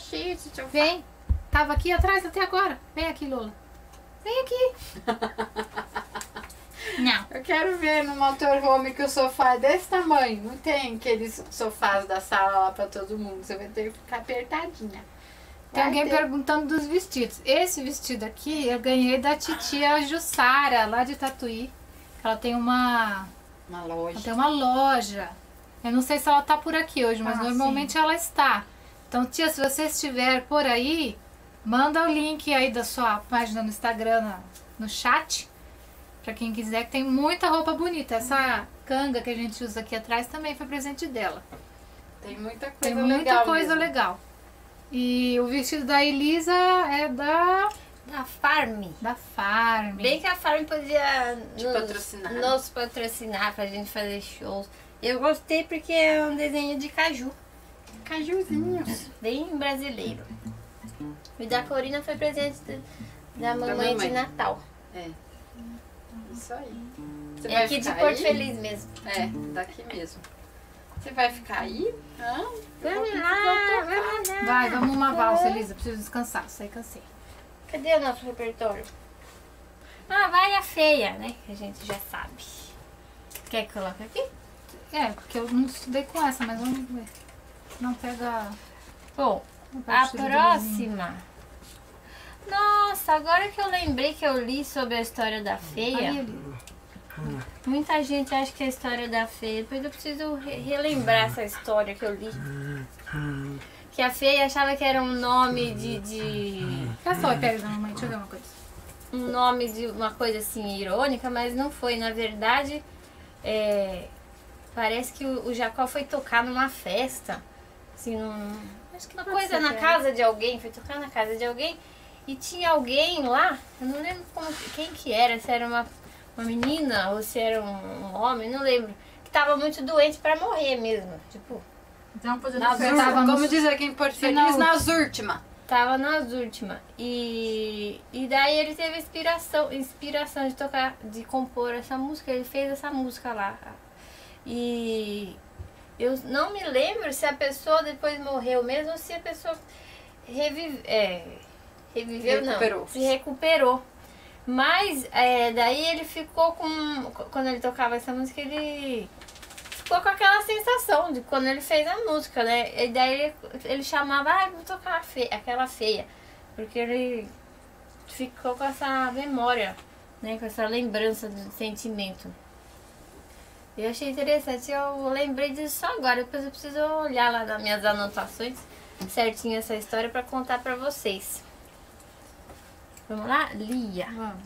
cheio de sofá. Vem. Tava aqui atrás até agora. Vem aqui, Lola. Vem aqui. Não. Eu quero ver no motorhome que o sofá é desse tamanho. Não tem aqueles sofás da sala lá pra todo mundo. Você vai ter que ficar apertadinha. Tem Vai alguém ter. perguntando dos vestidos. Esse vestido aqui eu ganhei da titia Jussara, lá de Tatuí. Ela tem uma loja. Eu não sei se ela tá por aqui hoje, mas normalmente ela está. Então, tia, se você estiver por aí, manda o link aí da sua página no Instagram no chat. Pra quem quiser, que tem muita roupa bonita.Essa canga que a gente usa aqui atrás também foi presente dela. Tem muita coisa Tem legal. muita coisa mesmo. legal. E o vestido da Elisa é da Farm. Farm. Bem que a Farm podia patrocinar. nos patrocinar pra gente fazer shows. Eu gostei porque é um desenho de caju, Cajuzinhos. bem brasileiro. E da Corina foi presente da mamãe de mamãe. Natal. É. Isso aí. Você É vai aqui de ficar Porto aí? Feliz mesmo. É, daqui mesmo. Você vai ficar aí? Vamos lá, vamos lá. Vai, vamos uma valsa, Elisa. Preciso descansar. Isso aí cansei. Cadê o nosso repertório? Ah, vai a feia, né? Que a gente já sabe. Quer que coloque aqui? É, porque eu não estudei com essa, mas vamos ver. Não pega. Bom, não pega a o vestido do vizinho. próxima. Nossa, agora que eu lembrei que eu li sobre a história da feia. Ali, ali. Muita gente acha que é a história da feia. Depois eu preciso relembrar essa história que eu li. Que a feia achava que era um nome Fica só, pega da mamãe. Deixa eu ver uma coisa. um nome de uma coisa assim irônica, mas não foi. Na verdade, parece que o Jacó foi tocar numa festa. Assim, Acho que uma pode coisa ser na que é. casa de alguém. Foi tocar na casa de alguém. E tinha alguém lá, eu não lembro quem que era, se era uma menina ou se era um homem, não lembro. Que tava muito doente pra morrer mesmo. Tipo, Então, podendo Nas ser. tava como no- diz aqui em Porto final. Feliz, nas últimas. tava nas últimas. E daí ele teve inspiração de tocar, de compor essa música. Ele fez essa música lá. E eu não me lembro se a pessoa depois morreu mesmo ou se a pessoa reviveu, Recuperou. não. Se recuperou. Mas daí ele ficou quando ele tocava essa música, ele ficou com aquela sensação de quando ele fez a música, né? E daí ele chamava, vou tocar aquela feia. Porque ele ficou com essa memória, né? Com essa lembrança do sentimento. Eu achei interessante, eu lembrei disso só agora. Depois eu preciso olhar lá nas minhas anotações certinho essa história para contar para vocês. Vamos lá? Lia. Vamos.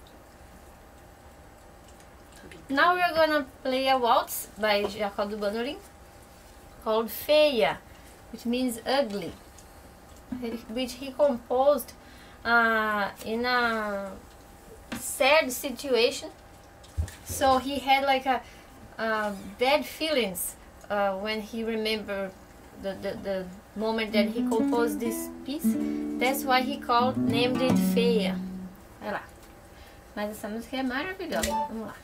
Now we're gonna play a waltz by Jacó do Bandolim called Feia, which means ugly, which he composed in a sad situation. So he had like a bad feelings when he remembered the moment that he composed this piece. That's why he named it Feia. Olha lá. Mas essa música é maravilhosa. Vamos lá.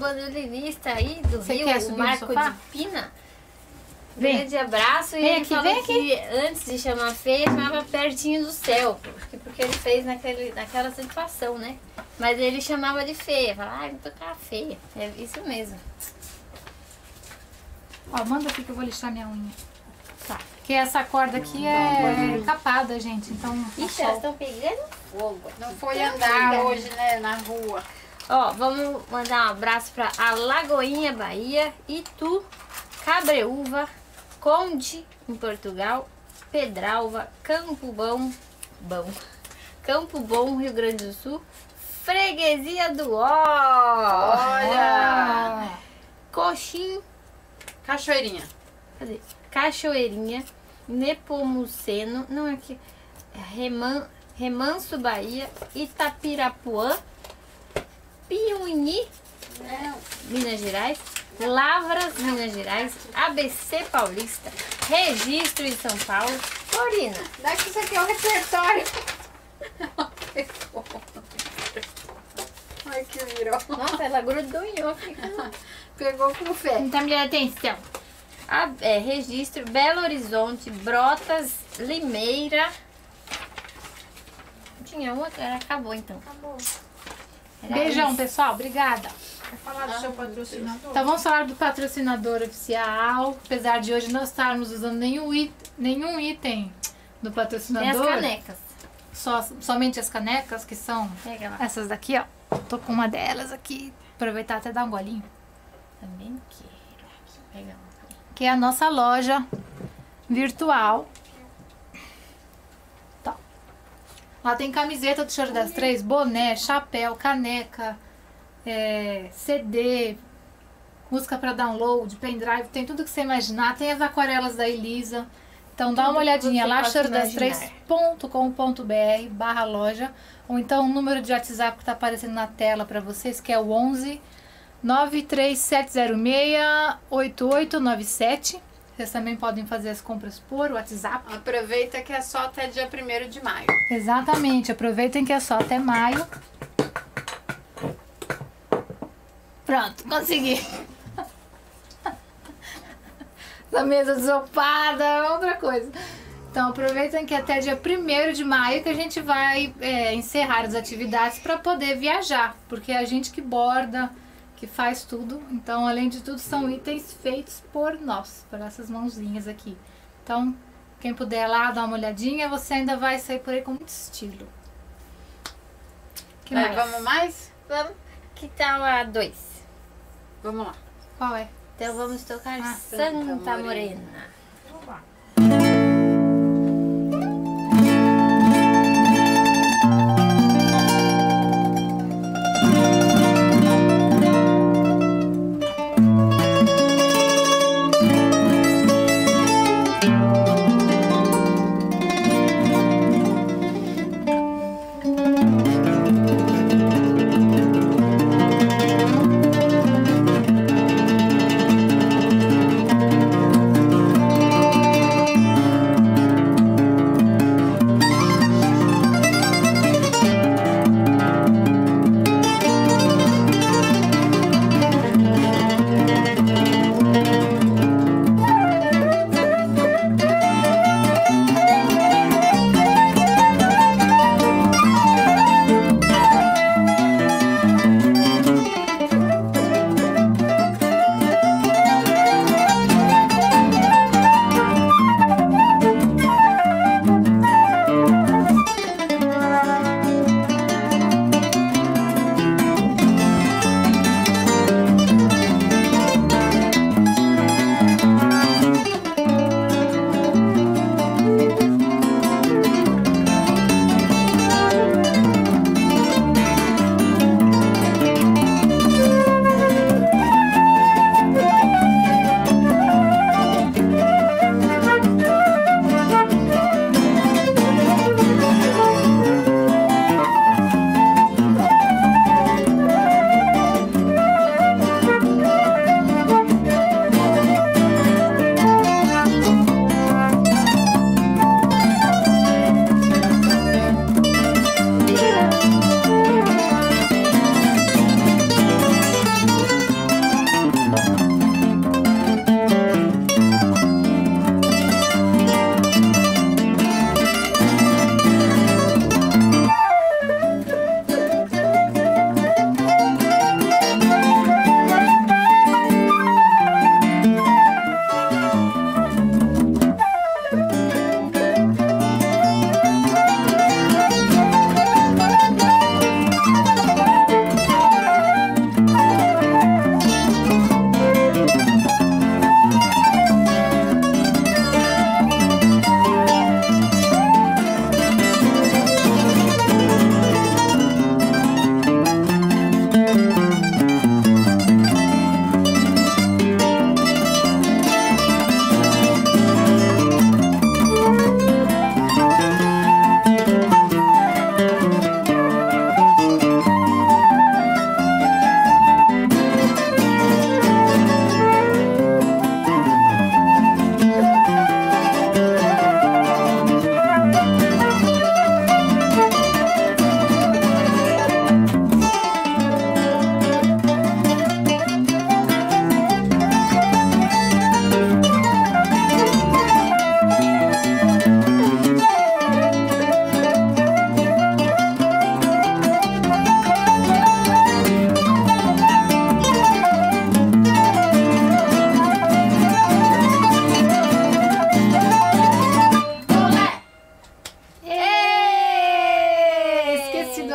bandolinista aí do Você Rio, quer o subir no Marco sofá? de Pina. Vem. Grande abraço. E Vem ele aqui, falou vem que antes de chamar feia, chamava pertinho do céu. Porque ele fez naquela situação, né? Mas ele chamava de feia. Falava, ai, vou tocar feia. É isso mesmo. Ó, manda aqui que eu vou lixar minha unha. Tá. Porque essa corda aqui é capada, gente. Então, Ixi, elas estão pegando fogo. Não foi andar hoje, né, na rua. Ó, vamos mandar um abraço pra Alagoinha, Bahia, Itu, Cabreúva, Conde, em Portugal, Pedralva, Campo Bom, Rio Grande do Sul, Freguesia do Ó, Olha! Coxim, Cachoeirinha. cadê? Cachoeirinha, Nepomuceno, não é aqui, Remanso, Bahia, Itapirapuã, Piuni, Minas Gerais, Lavras, Minas Gerais, ABC Paulista, Registro em São Paulo, Florina. Daqui isso aqui é o repertório. Ai, que virou. Nossa, ela grudunhou. Pegou com fé. Não tá me dando atenção. Registro, Belo Horizonte, Brotas, Limeira. Tinha outra, acabou então. Acabou. Era beijão, isso. pessoal. Obrigada. Vai falar do seu patrocinador? Então vamos falar do patrocinador oficial. Apesar de hoje não estarmos usando nenhum item do Tem as patrocinador. canecas. Somente as canecas, que são Pega lá. essas daqui, ó. Tô com uma delas aqui. Aproveitar até dar um golinho. Também quero. Pega uma. Que é a nossa loja virtual. Tá. Lá tem camiseta do Choro das Três, boné, chapéu, caneca, CD, música para download, pendrive, tem tudo que você imaginar. Tem as aquarelas da Elisa. Então dá Tudo uma olhadinha que você lá, possa chorodas3.com.br/loja, ou então o número de WhatsApp que tá aparecendo na tela para vocês, que é o 11 93706 8897. Vocês também podem fazer as compras por WhatsApp. Aproveita que é só até dia 1º de maio. Exatamente, aproveitem que é só até maio. Pronto, consegui. Essa mesa desopada é outra coisa. Então aproveitem que até dia 1º de maio que a gente vai encerrar as atividades para poder viajar. Porque é a gente que borda, que faz tudo. Então, além de tudo, são itens feitos por nós, por essas mãozinhas aqui. Então, quem puder lá dar uma olhadinha, você ainda vai sair por aí com muito estilo. Que mais? Vamos mais? Vamos. Que tal a 2? Vamos lá. Qual é? Então vamos tocar Santa Santa Morena. Morena. Vamos lá.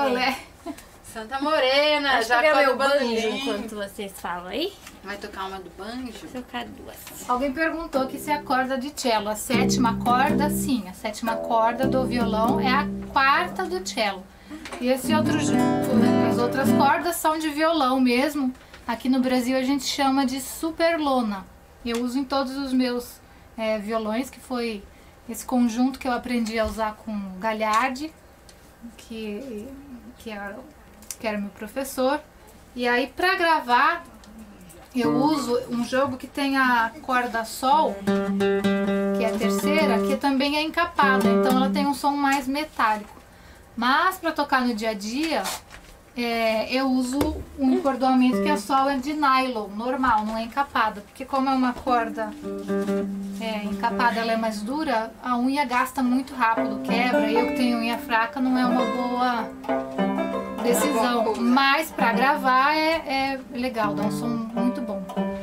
Olé. Santa Morena, Acho que é Jacó meu do banjo Bandolim. enquanto vocês falam aí. Vai tocar uma do banjo? Vou tocar duas. Alguém perguntou que se a corda de cello, a 7ª corda, sim, a 7ª corda do violão é a 4ª do cello. E esse outro, as outras cordas são de violão mesmo. Aqui no Brasil a gente chama de superlona. Eu uso em todos os meus violões, que foi esse conjunto que eu aprendi a usar com o Gagliardi, que era meu professor. E aí pra gravar eu uso um jogo que tem a corda sol, que é a 3ª, que também é encapada, então ela tem um som mais metálico. Mas para tocar no dia a dia eu uso um encordoamento que a sol é de nylon, normal, não é encapada, porque como é uma corda encapada, ela é mais dura, a unha gasta muito rápido, quebra. Eu que tenho unha fraca, não é uma boa decisão, mas para gravar é legal, dá um som muito bom.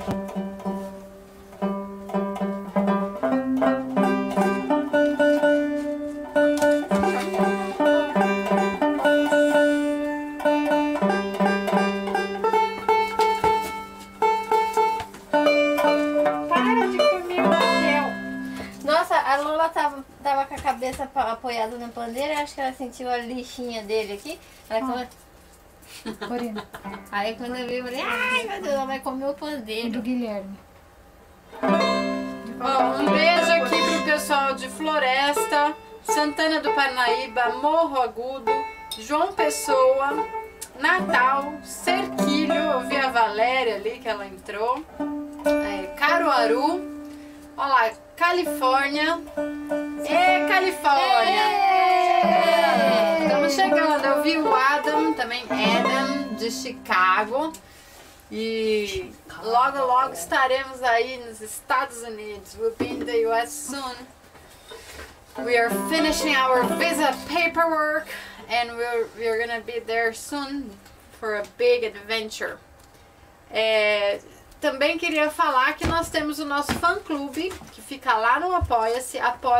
Para de comer o papel. Nossa, a Lula tava com a cabeça apoiada no pandeiro, eu acho que ela sentiu a lixinha dele aqui. Corina, Aí quando eu vi, eu falei, ai meu Deus, ela vai comer o e pandeiro. do Guilherme. Ó, um beijo aqui pro pessoal de Floresta, Santana do Parnaíba, Morro Agudo, João Pessoa, Natal, Cerquilho, eu vi a Valéria ali que ela entrou, Caruaru, olha lá, Califórnia, Califórnia! Estamos chegando, eu vi o Adam, também Adam, de Chicago. E logo estaremos aí nos Estados Unidos. We'll be in the US soon. We are finishing our visa paperwork and we're gonna be there soon for a big adventure. Também queria falar que nós temos o nosso fã clube, que fica lá no Apoia-se,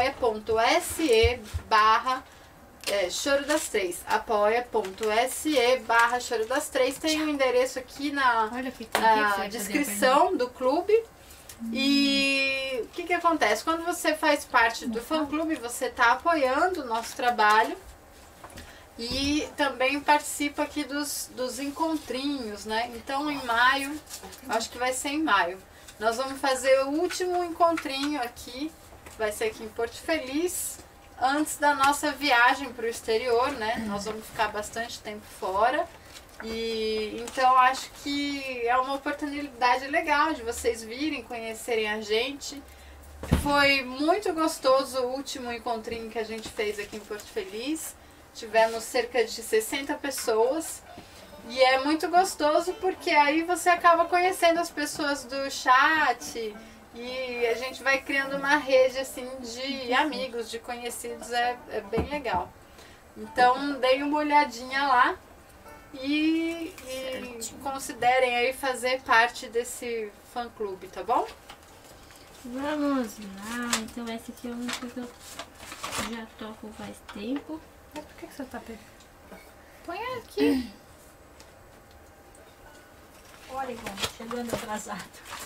apoia.se/Choro das Três. apoia.se/Choro das Três. Tem um endereço aqui na descrição do clube. E o que acontece? Quando você faz parte do fã clube, você está apoiando o nosso trabalho e também participa aqui dos encontrinhos, né? Então em maio, acho que vai ser em maio, nós vamos fazer o último encontrinho aqui, vai ser aqui em Porto Feliz, antes da nossa viagem para o exterior, né? Nós vamos ficar bastante tempo fora. E então acho que é uma oportunidade legal de vocês virem, conhecerem a gente. Foi muito gostoso o último encontrinho que a gente fez aqui em Porto Feliz. Tivemos cerca de 60 pessoas. E é muito gostoso porque aí você acaba conhecendo as pessoas do chat e a gente vai criando uma rede assim de amigos, de conhecidos, é bem legal. Então deem uma olhadinha lá e considerem aí fazer parte desse fã clube, tá bom? Vamos lá, então essa aqui é uma que eu já toco faz tempo. Mas por que você tá pegando? Põe aqui. Oregon, chegando atrasado.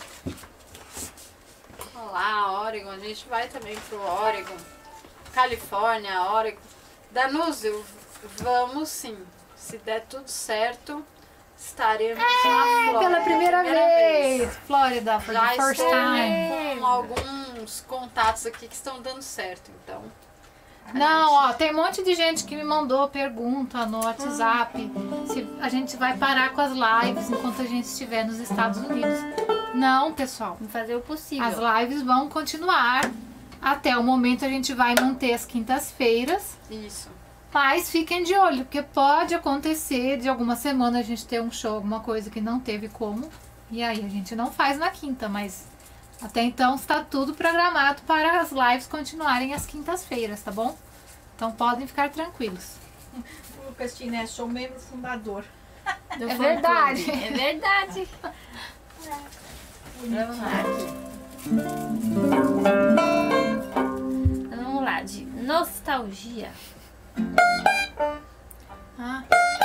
Olá, Oregon, a gente vai também pro Oregon, Califórnia, Oregon. Danúzio, vamos sim. Se der tudo certo, estaremos na Flórida. Pela primeira vez! Flórida, for Já the first estou time. com alguns contatos aqui que estão dando certo, então. Não, ó, tem um monte de gente que me mandou pergunta no WhatsApp se a gente vai parar com as lives enquanto a gente estiver nos Estados Unidos. Não, pessoal. Vamos fazer o possível. As lives vão continuar. Até o momento a gente vai manter as quintas-feiras. Isso. Mas fiquem de olho, porque pode acontecer de alguma semana a gente ter um show, alguma coisa que não teve como. E aí a gente não faz na quinta, mas até então está tudo programado para as lives continuarem às quintas-feiras, tá bom? Então podem ficar tranquilos. O Lucas Tiné, sou membro fundador. Do É fã verdade. clube. É verdade. Vamos lá. Então, vamos lá, de nostalgia. Ah,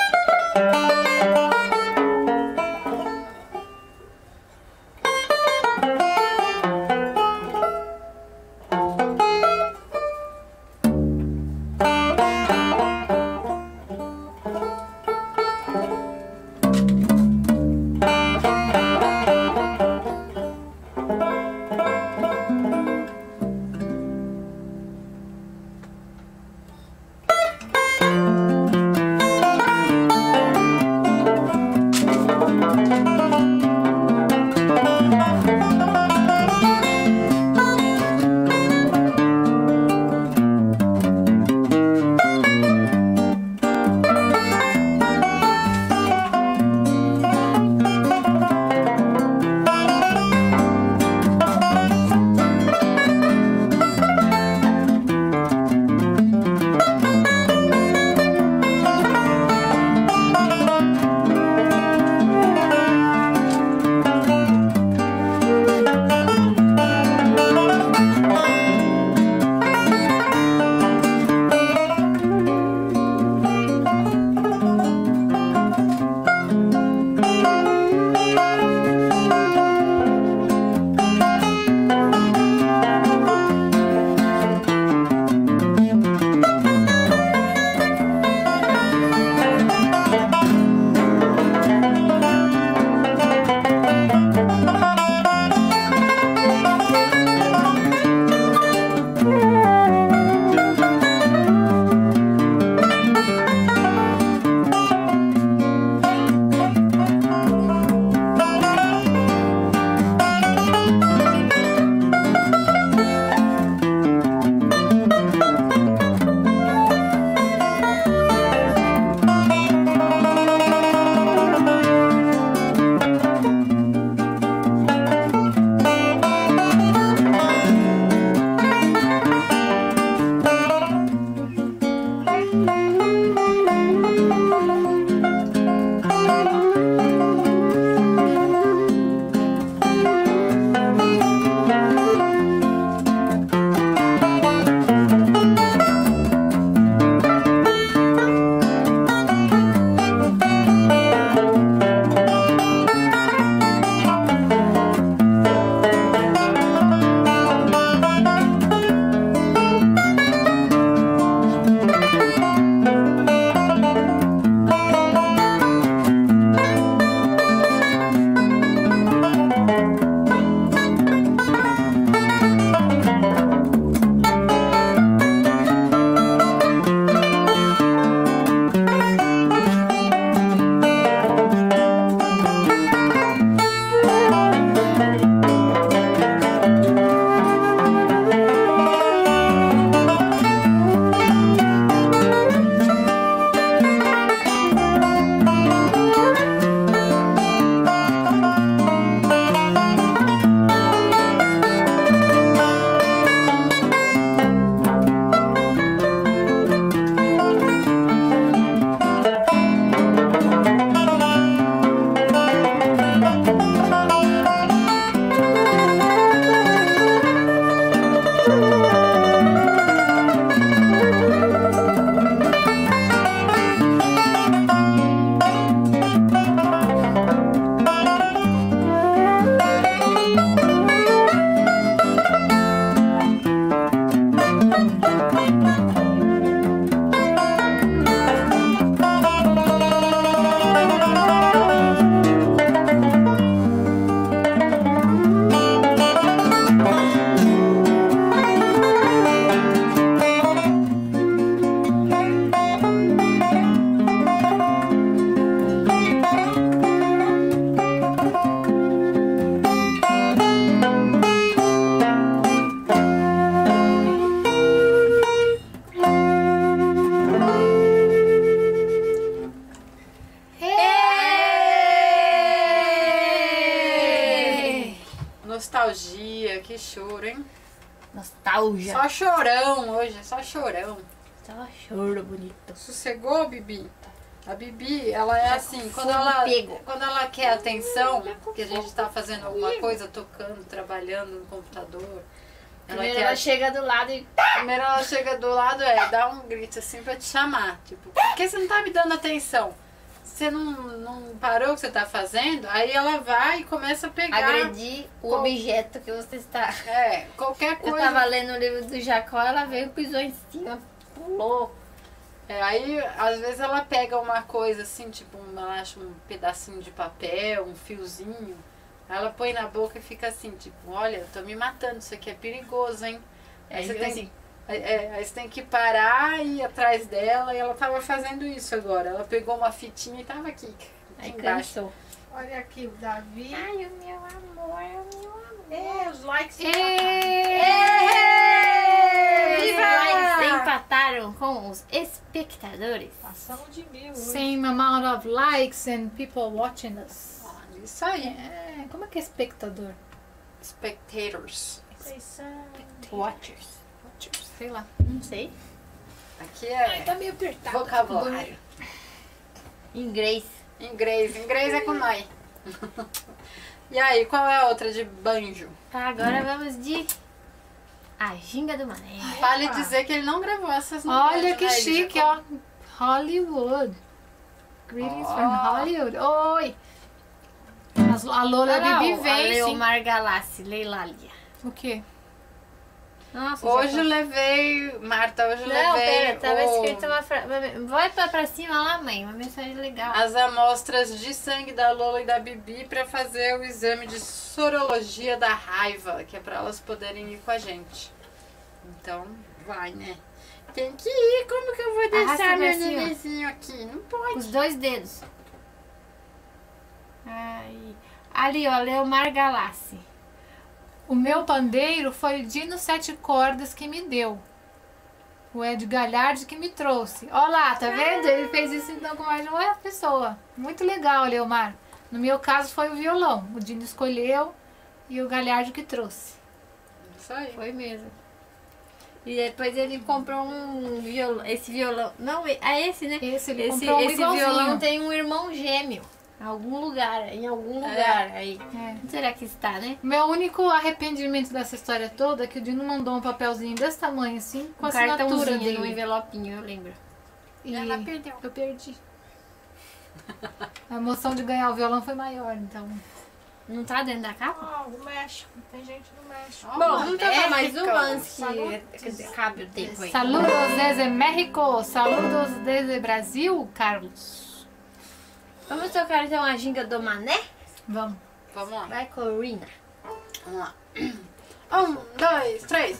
Nostalgia, que choro, hein? Nostalgia. Só chorão hoje, só chorão. Só choro bonito. Sossegou, Bibi? A Bibi, ela é assim, quando ela quer atenção, que a gente tá fazendo alguma coisa, tocando, trabalhando no computador. Primeiro ela chega do lado e... Primeiro ela chega do lado, dá um grito assim pra te chamar. Tipo, por que você não tá me dando atenção? você não parou o que você tá fazendo, aí ela vai e começa a pegar. Agredir o objeto que você está... Qualquer Eu coisa. tava lendo o livro do Jacó, ela veio, pisou em cima, pulou. Aí, às vezes ela pega uma coisa assim, tipo, ela acha um pedacinho de papel, um fiozinho, aí ela põe na boca e fica assim, tipo, olha, eu tô me matando, isso aqui é perigoso, hein? Aí você tem, assim. aí você tem que parar e ir atrás dela, e ela tava fazendo isso agora. Ela pegou uma fitinha e tava aqui Aí embaixo. cansou. Olha aqui o Davi. Ai, o meu amor, o meu amor. Os likes. Os likes empataram com os espectadores. Passamos de 1000 hoje. Same amount of likes and people watching us. Olha, isso aí, É, como é que é espectador? spectators. Vocês são... Watchers. Sei lá. Não sei. Aqui é Tá meio apertado. vocabulário. Inglês. Inglês é com nós. E aí, qual é a outra de banjo? Agora vamos de A Ginga do Mané. Vale dizer que ele não gravou essas novelas. Olha que né, chique, Elisa? ó. Hollywood. Greetings Ó. from Hollywood. Oi. A Lola Olha lá, Bibi a vem, sim. Leomar Galassi, Leilalia. O quê? Nossa, Hoje já eu levei, Marta, hoje eu Não, levei pera, tava o- escrito uma frase. Vai pra cima lá, mãe, uma mensagem legal. as amostras de sangue da Lola e da Bibi para fazer o exame de sorologia da raiva, que é para elas poderem ir com a gente. Então, vai, né? Tem que ir, como que eu vou Arrasta deixar meu pra cima. nenenzinho aqui? Não pode. Os dois dedos. Aí. Ali, ó, Leomar Galassi. O meu pandeiro foi o Dino Sete Cordas que me deu. O Ed Galhardi que me trouxe. Ó lá, tá vendo? Ele fez isso então com mais de uma pessoa. Muito legal, Leomar. No meu caso foi o violão. O Dino escolheu e o Galhardi que trouxe. Isso aí. Foi mesmo. E depois ele comprou um violão. Esse violão. Não, é esse, né? Esse ele Esse, comprou um esse igualzinho. violão tem um irmão gêmeo. Em algum lugar. Aí. É. Onde será que está, né? Meu único arrependimento dessa história toda é que o Dino mandou um papelzinho desse tamanho assim, com a assinatura cartãozinho dele. no envelopinho, eu lembro. E Ela perdeu. eu perdi. A emoção de ganhar o violão foi maior, então. Não tá dentro da capa? Ó, o México. Tem gente no México. Ó, Bom, vamos tocar mais México. uma antes Saludos. que acabe o tempo aí. Saludos desde México, saludos desde Brasil, Carlos. Vamos tocar então a Ginga do Mané? Vamos. Vamos lá. Vai, Corina. Vamos lá. 1, 2, 3.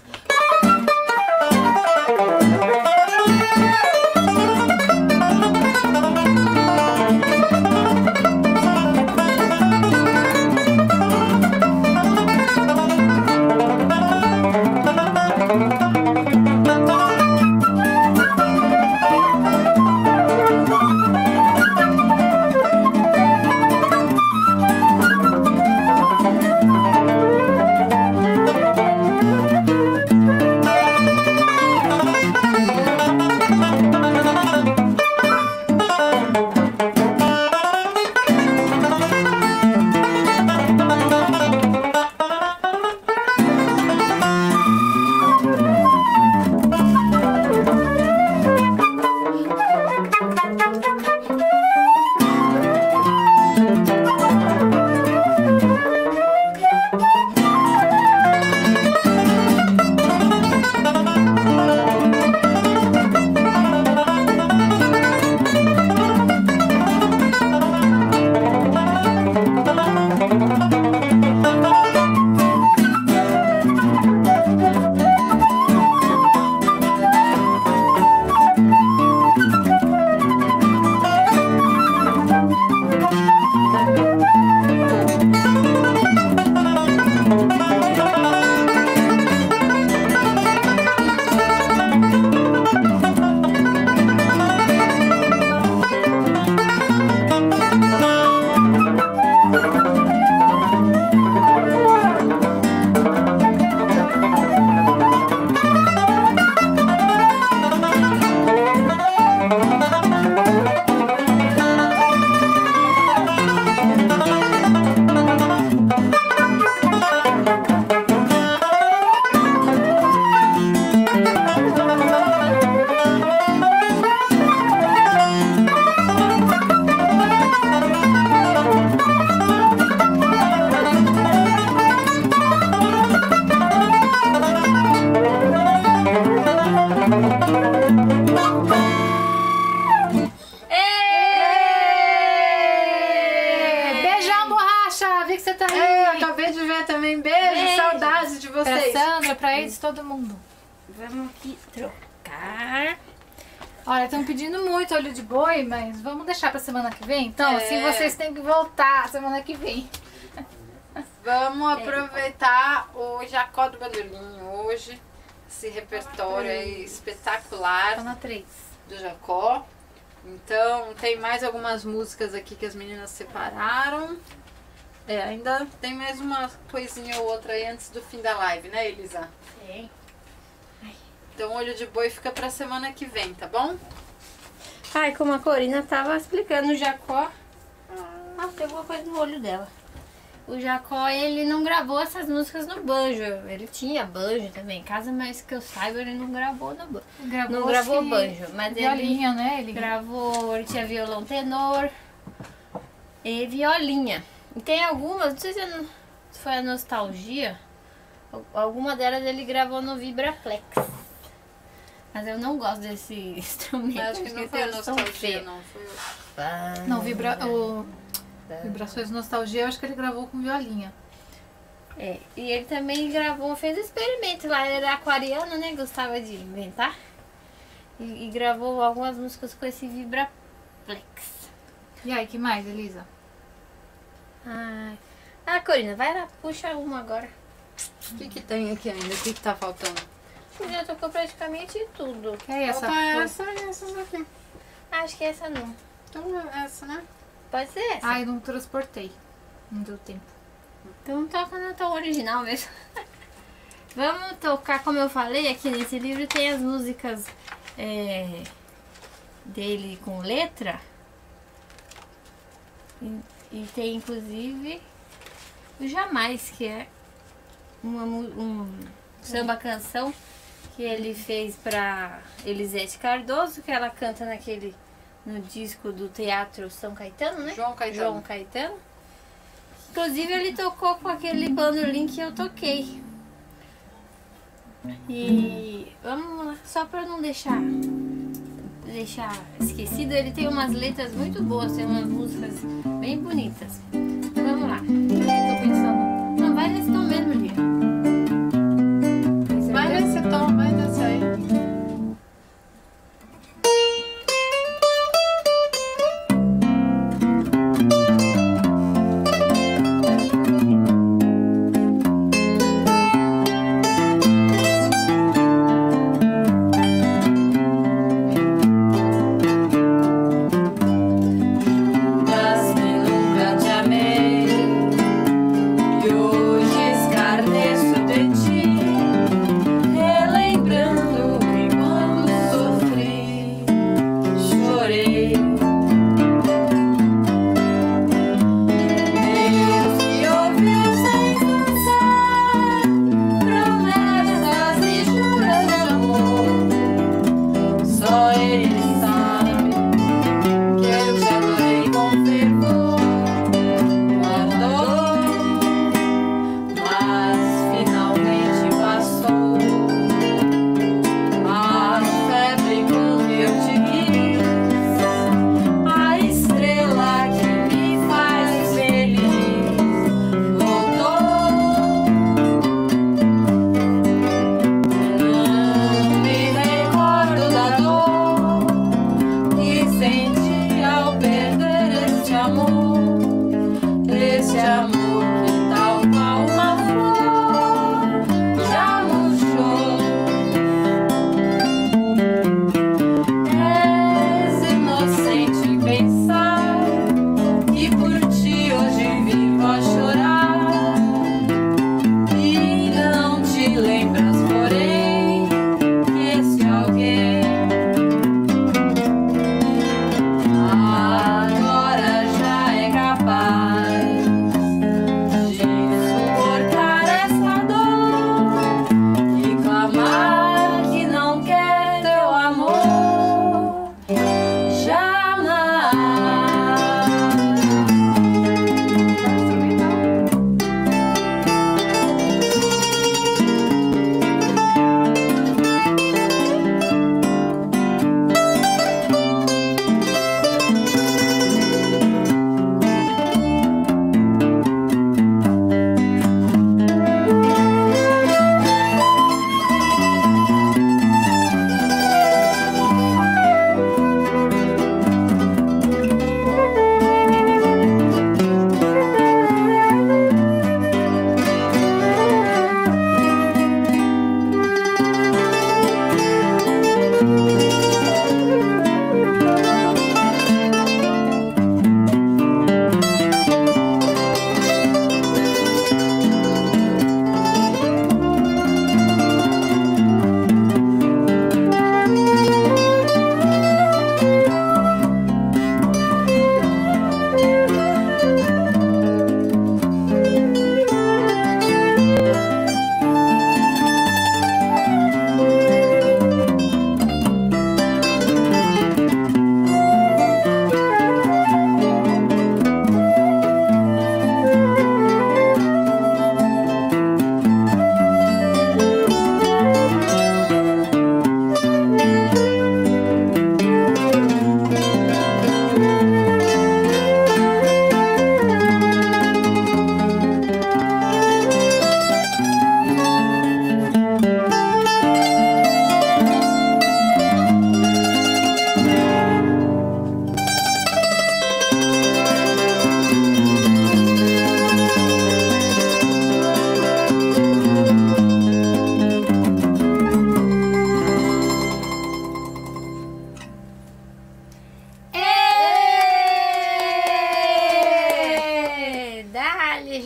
Elis, todo mundo. Vamos aqui trocar. Olha, estão pedindo muito olho de boi, mas vamos deixar pra semana que vem? Então, assim, É. vocês têm que voltar semana que vem. Vamos aproveitar o Jacó do Bandolim hoje. Esse repertório aí espetacular Tá na 3. do Jacó. Então, tem mais algumas músicas aqui que as meninas separaram. Ainda tem mais uma coisinha ou outra aí antes do fim da live, né, Elisa? Tem. Então, olho de boi fica pra semana que vem, tá bom? Ai, como a Corina tava explicando, o Jacó... Ah, tem alguma coisa no olho dela. O Jacó, ele não gravou essas músicas no banjo. Ele tinha banjo também em casa, mas que eu saiba, ele não gravou no banjo. Não gravou acho que banjo, mas violinha, né? ele gravou, ele tinha violão tenor e violinha. E tem algumas, não sei se foi a nostalgia, alguma delas ele gravou no Vibraflex. Mas eu não gosto desse instrumento. Acho que não foi a nostalgia, não. Foi o... Não, Vibrações Nostalgia, eu acho que ele gravou com violinha. E ele também gravou, fez um experimento lá, ele era aquariano, né? Gostava de inventar. E gravou algumas músicas com esse Vibraflex. E aí, que mais, Elisa? Corina, vai lá, puxa uma agora. O que tem aqui ainda? O que tá faltando? Já tocou praticamente tudo. Que é essa? Falta essa e essas aqui. Acho que essa não. Então, essa, né? Pode ser essa. Ai, não transportei. Não deu tempo. Então toca na tua original mesmo. Vamos tocar, como eu falei, aqui nesse livro tem as músicas dele com letra. E tem inclusive o Jamais, que é um samba canção que ele fez pra Elisete Cardoso, que ela canta no disco do Teatro São Caetano, né? João Caetano. João Caetano. Inclusive ele tocou com aquele bandolim que eu toquei. E vamos lá, só pra não deixar esquecido, ele tem umas letras muito boas, tem umas músicas bem bonitas. Então vamos lá. Eu tô pensando. Não, vai nesse tom mesmo, Lia. Vai nesse tom, vai nesse aí. Nunca te amei.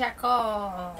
Jacó.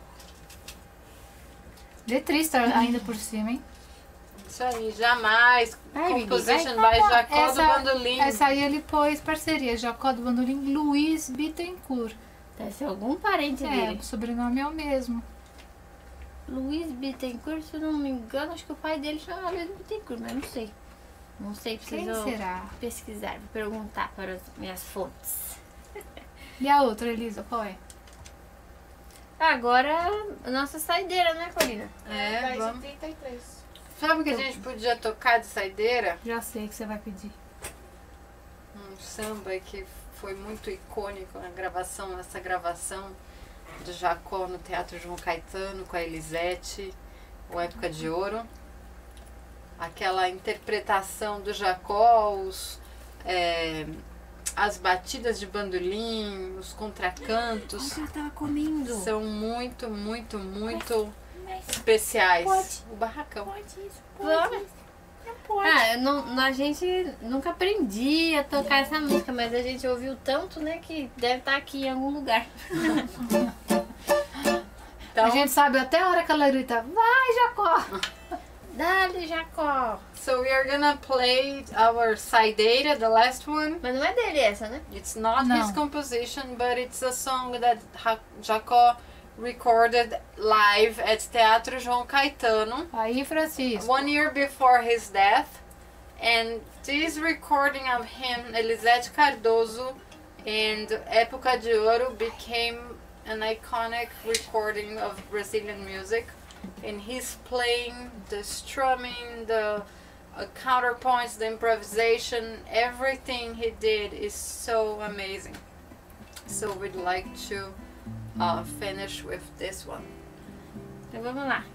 Letrista ainda por cima, hein? Isso aí, jamais. Vai, Vivi, Composition vai. by Jacó do Bandolim. Essa aí ele pôs parceria, Jacó do Bandolim, Luiz Bittencourt. Deve ser algum parente dele. O sobrenome é o mesmo. Luiz Bittencourt, se eu não me engano, acho que o pai dele chama Luiz Bittencourt, mas não sei. Não sei, Quem preciso será? pesquisar, vou perguntar para as minhas fontes. E a outra, Elisa, qual é? Agora, a nossa saideira, né, Corina? É, vamos. 10h33. Sabe o que a gente podia tocar de saideira? Já sei que você vai pedir. Um samba que foi muito icônico na gravação, essa gravação de Jacó no Teatro João Caetano com a Elisete, o Época de Ouro. Aquela interpretação do Jacó, as batidas de bandolim, os contracantos, Eu tava comendo. são muito, muito, muito especiais. O barracão. Vamos. A gente nunca aprendi a tocar essa música, mas a gente ouviu tanto, né, que deve estar aqui em algum lugar. Então, A gente sabe até a hora que ela grita, vai, Jacó! Dale, Jacó. so we are gonna play our Saideira, the last one. Mas não é dele essa, né? It's not No. his composition, but it's a song that Jacó recorded live at Teatro João Caetano Aí, Francisco. 1 year before his death. And this recording of him, Elisete Cardoso and Época de Ouro, became an iconic recording of Brazilian music. And he's playing the strumming, the counterpoints, the improvisation, everything he did is so amazing. So we'd like to finish with this one. Então vamos lá.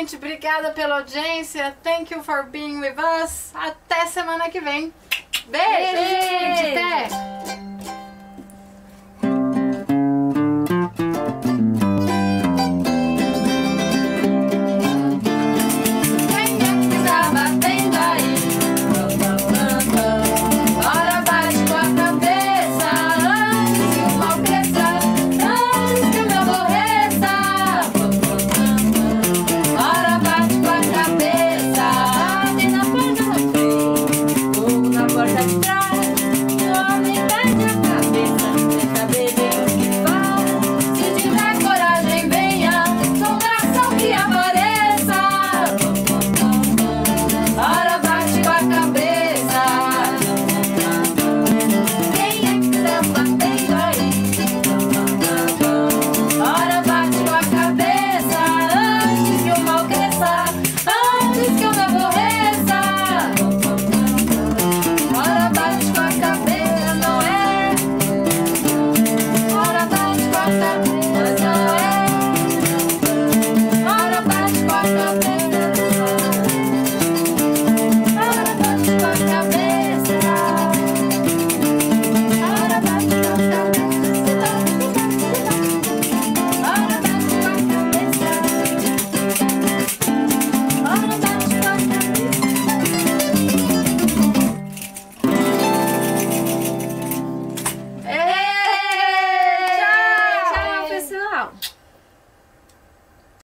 gente. Obrigada pela audiência. Thank you for being with us. Até semana que vem. Beijo, gente. Até. Tchau, pessoal.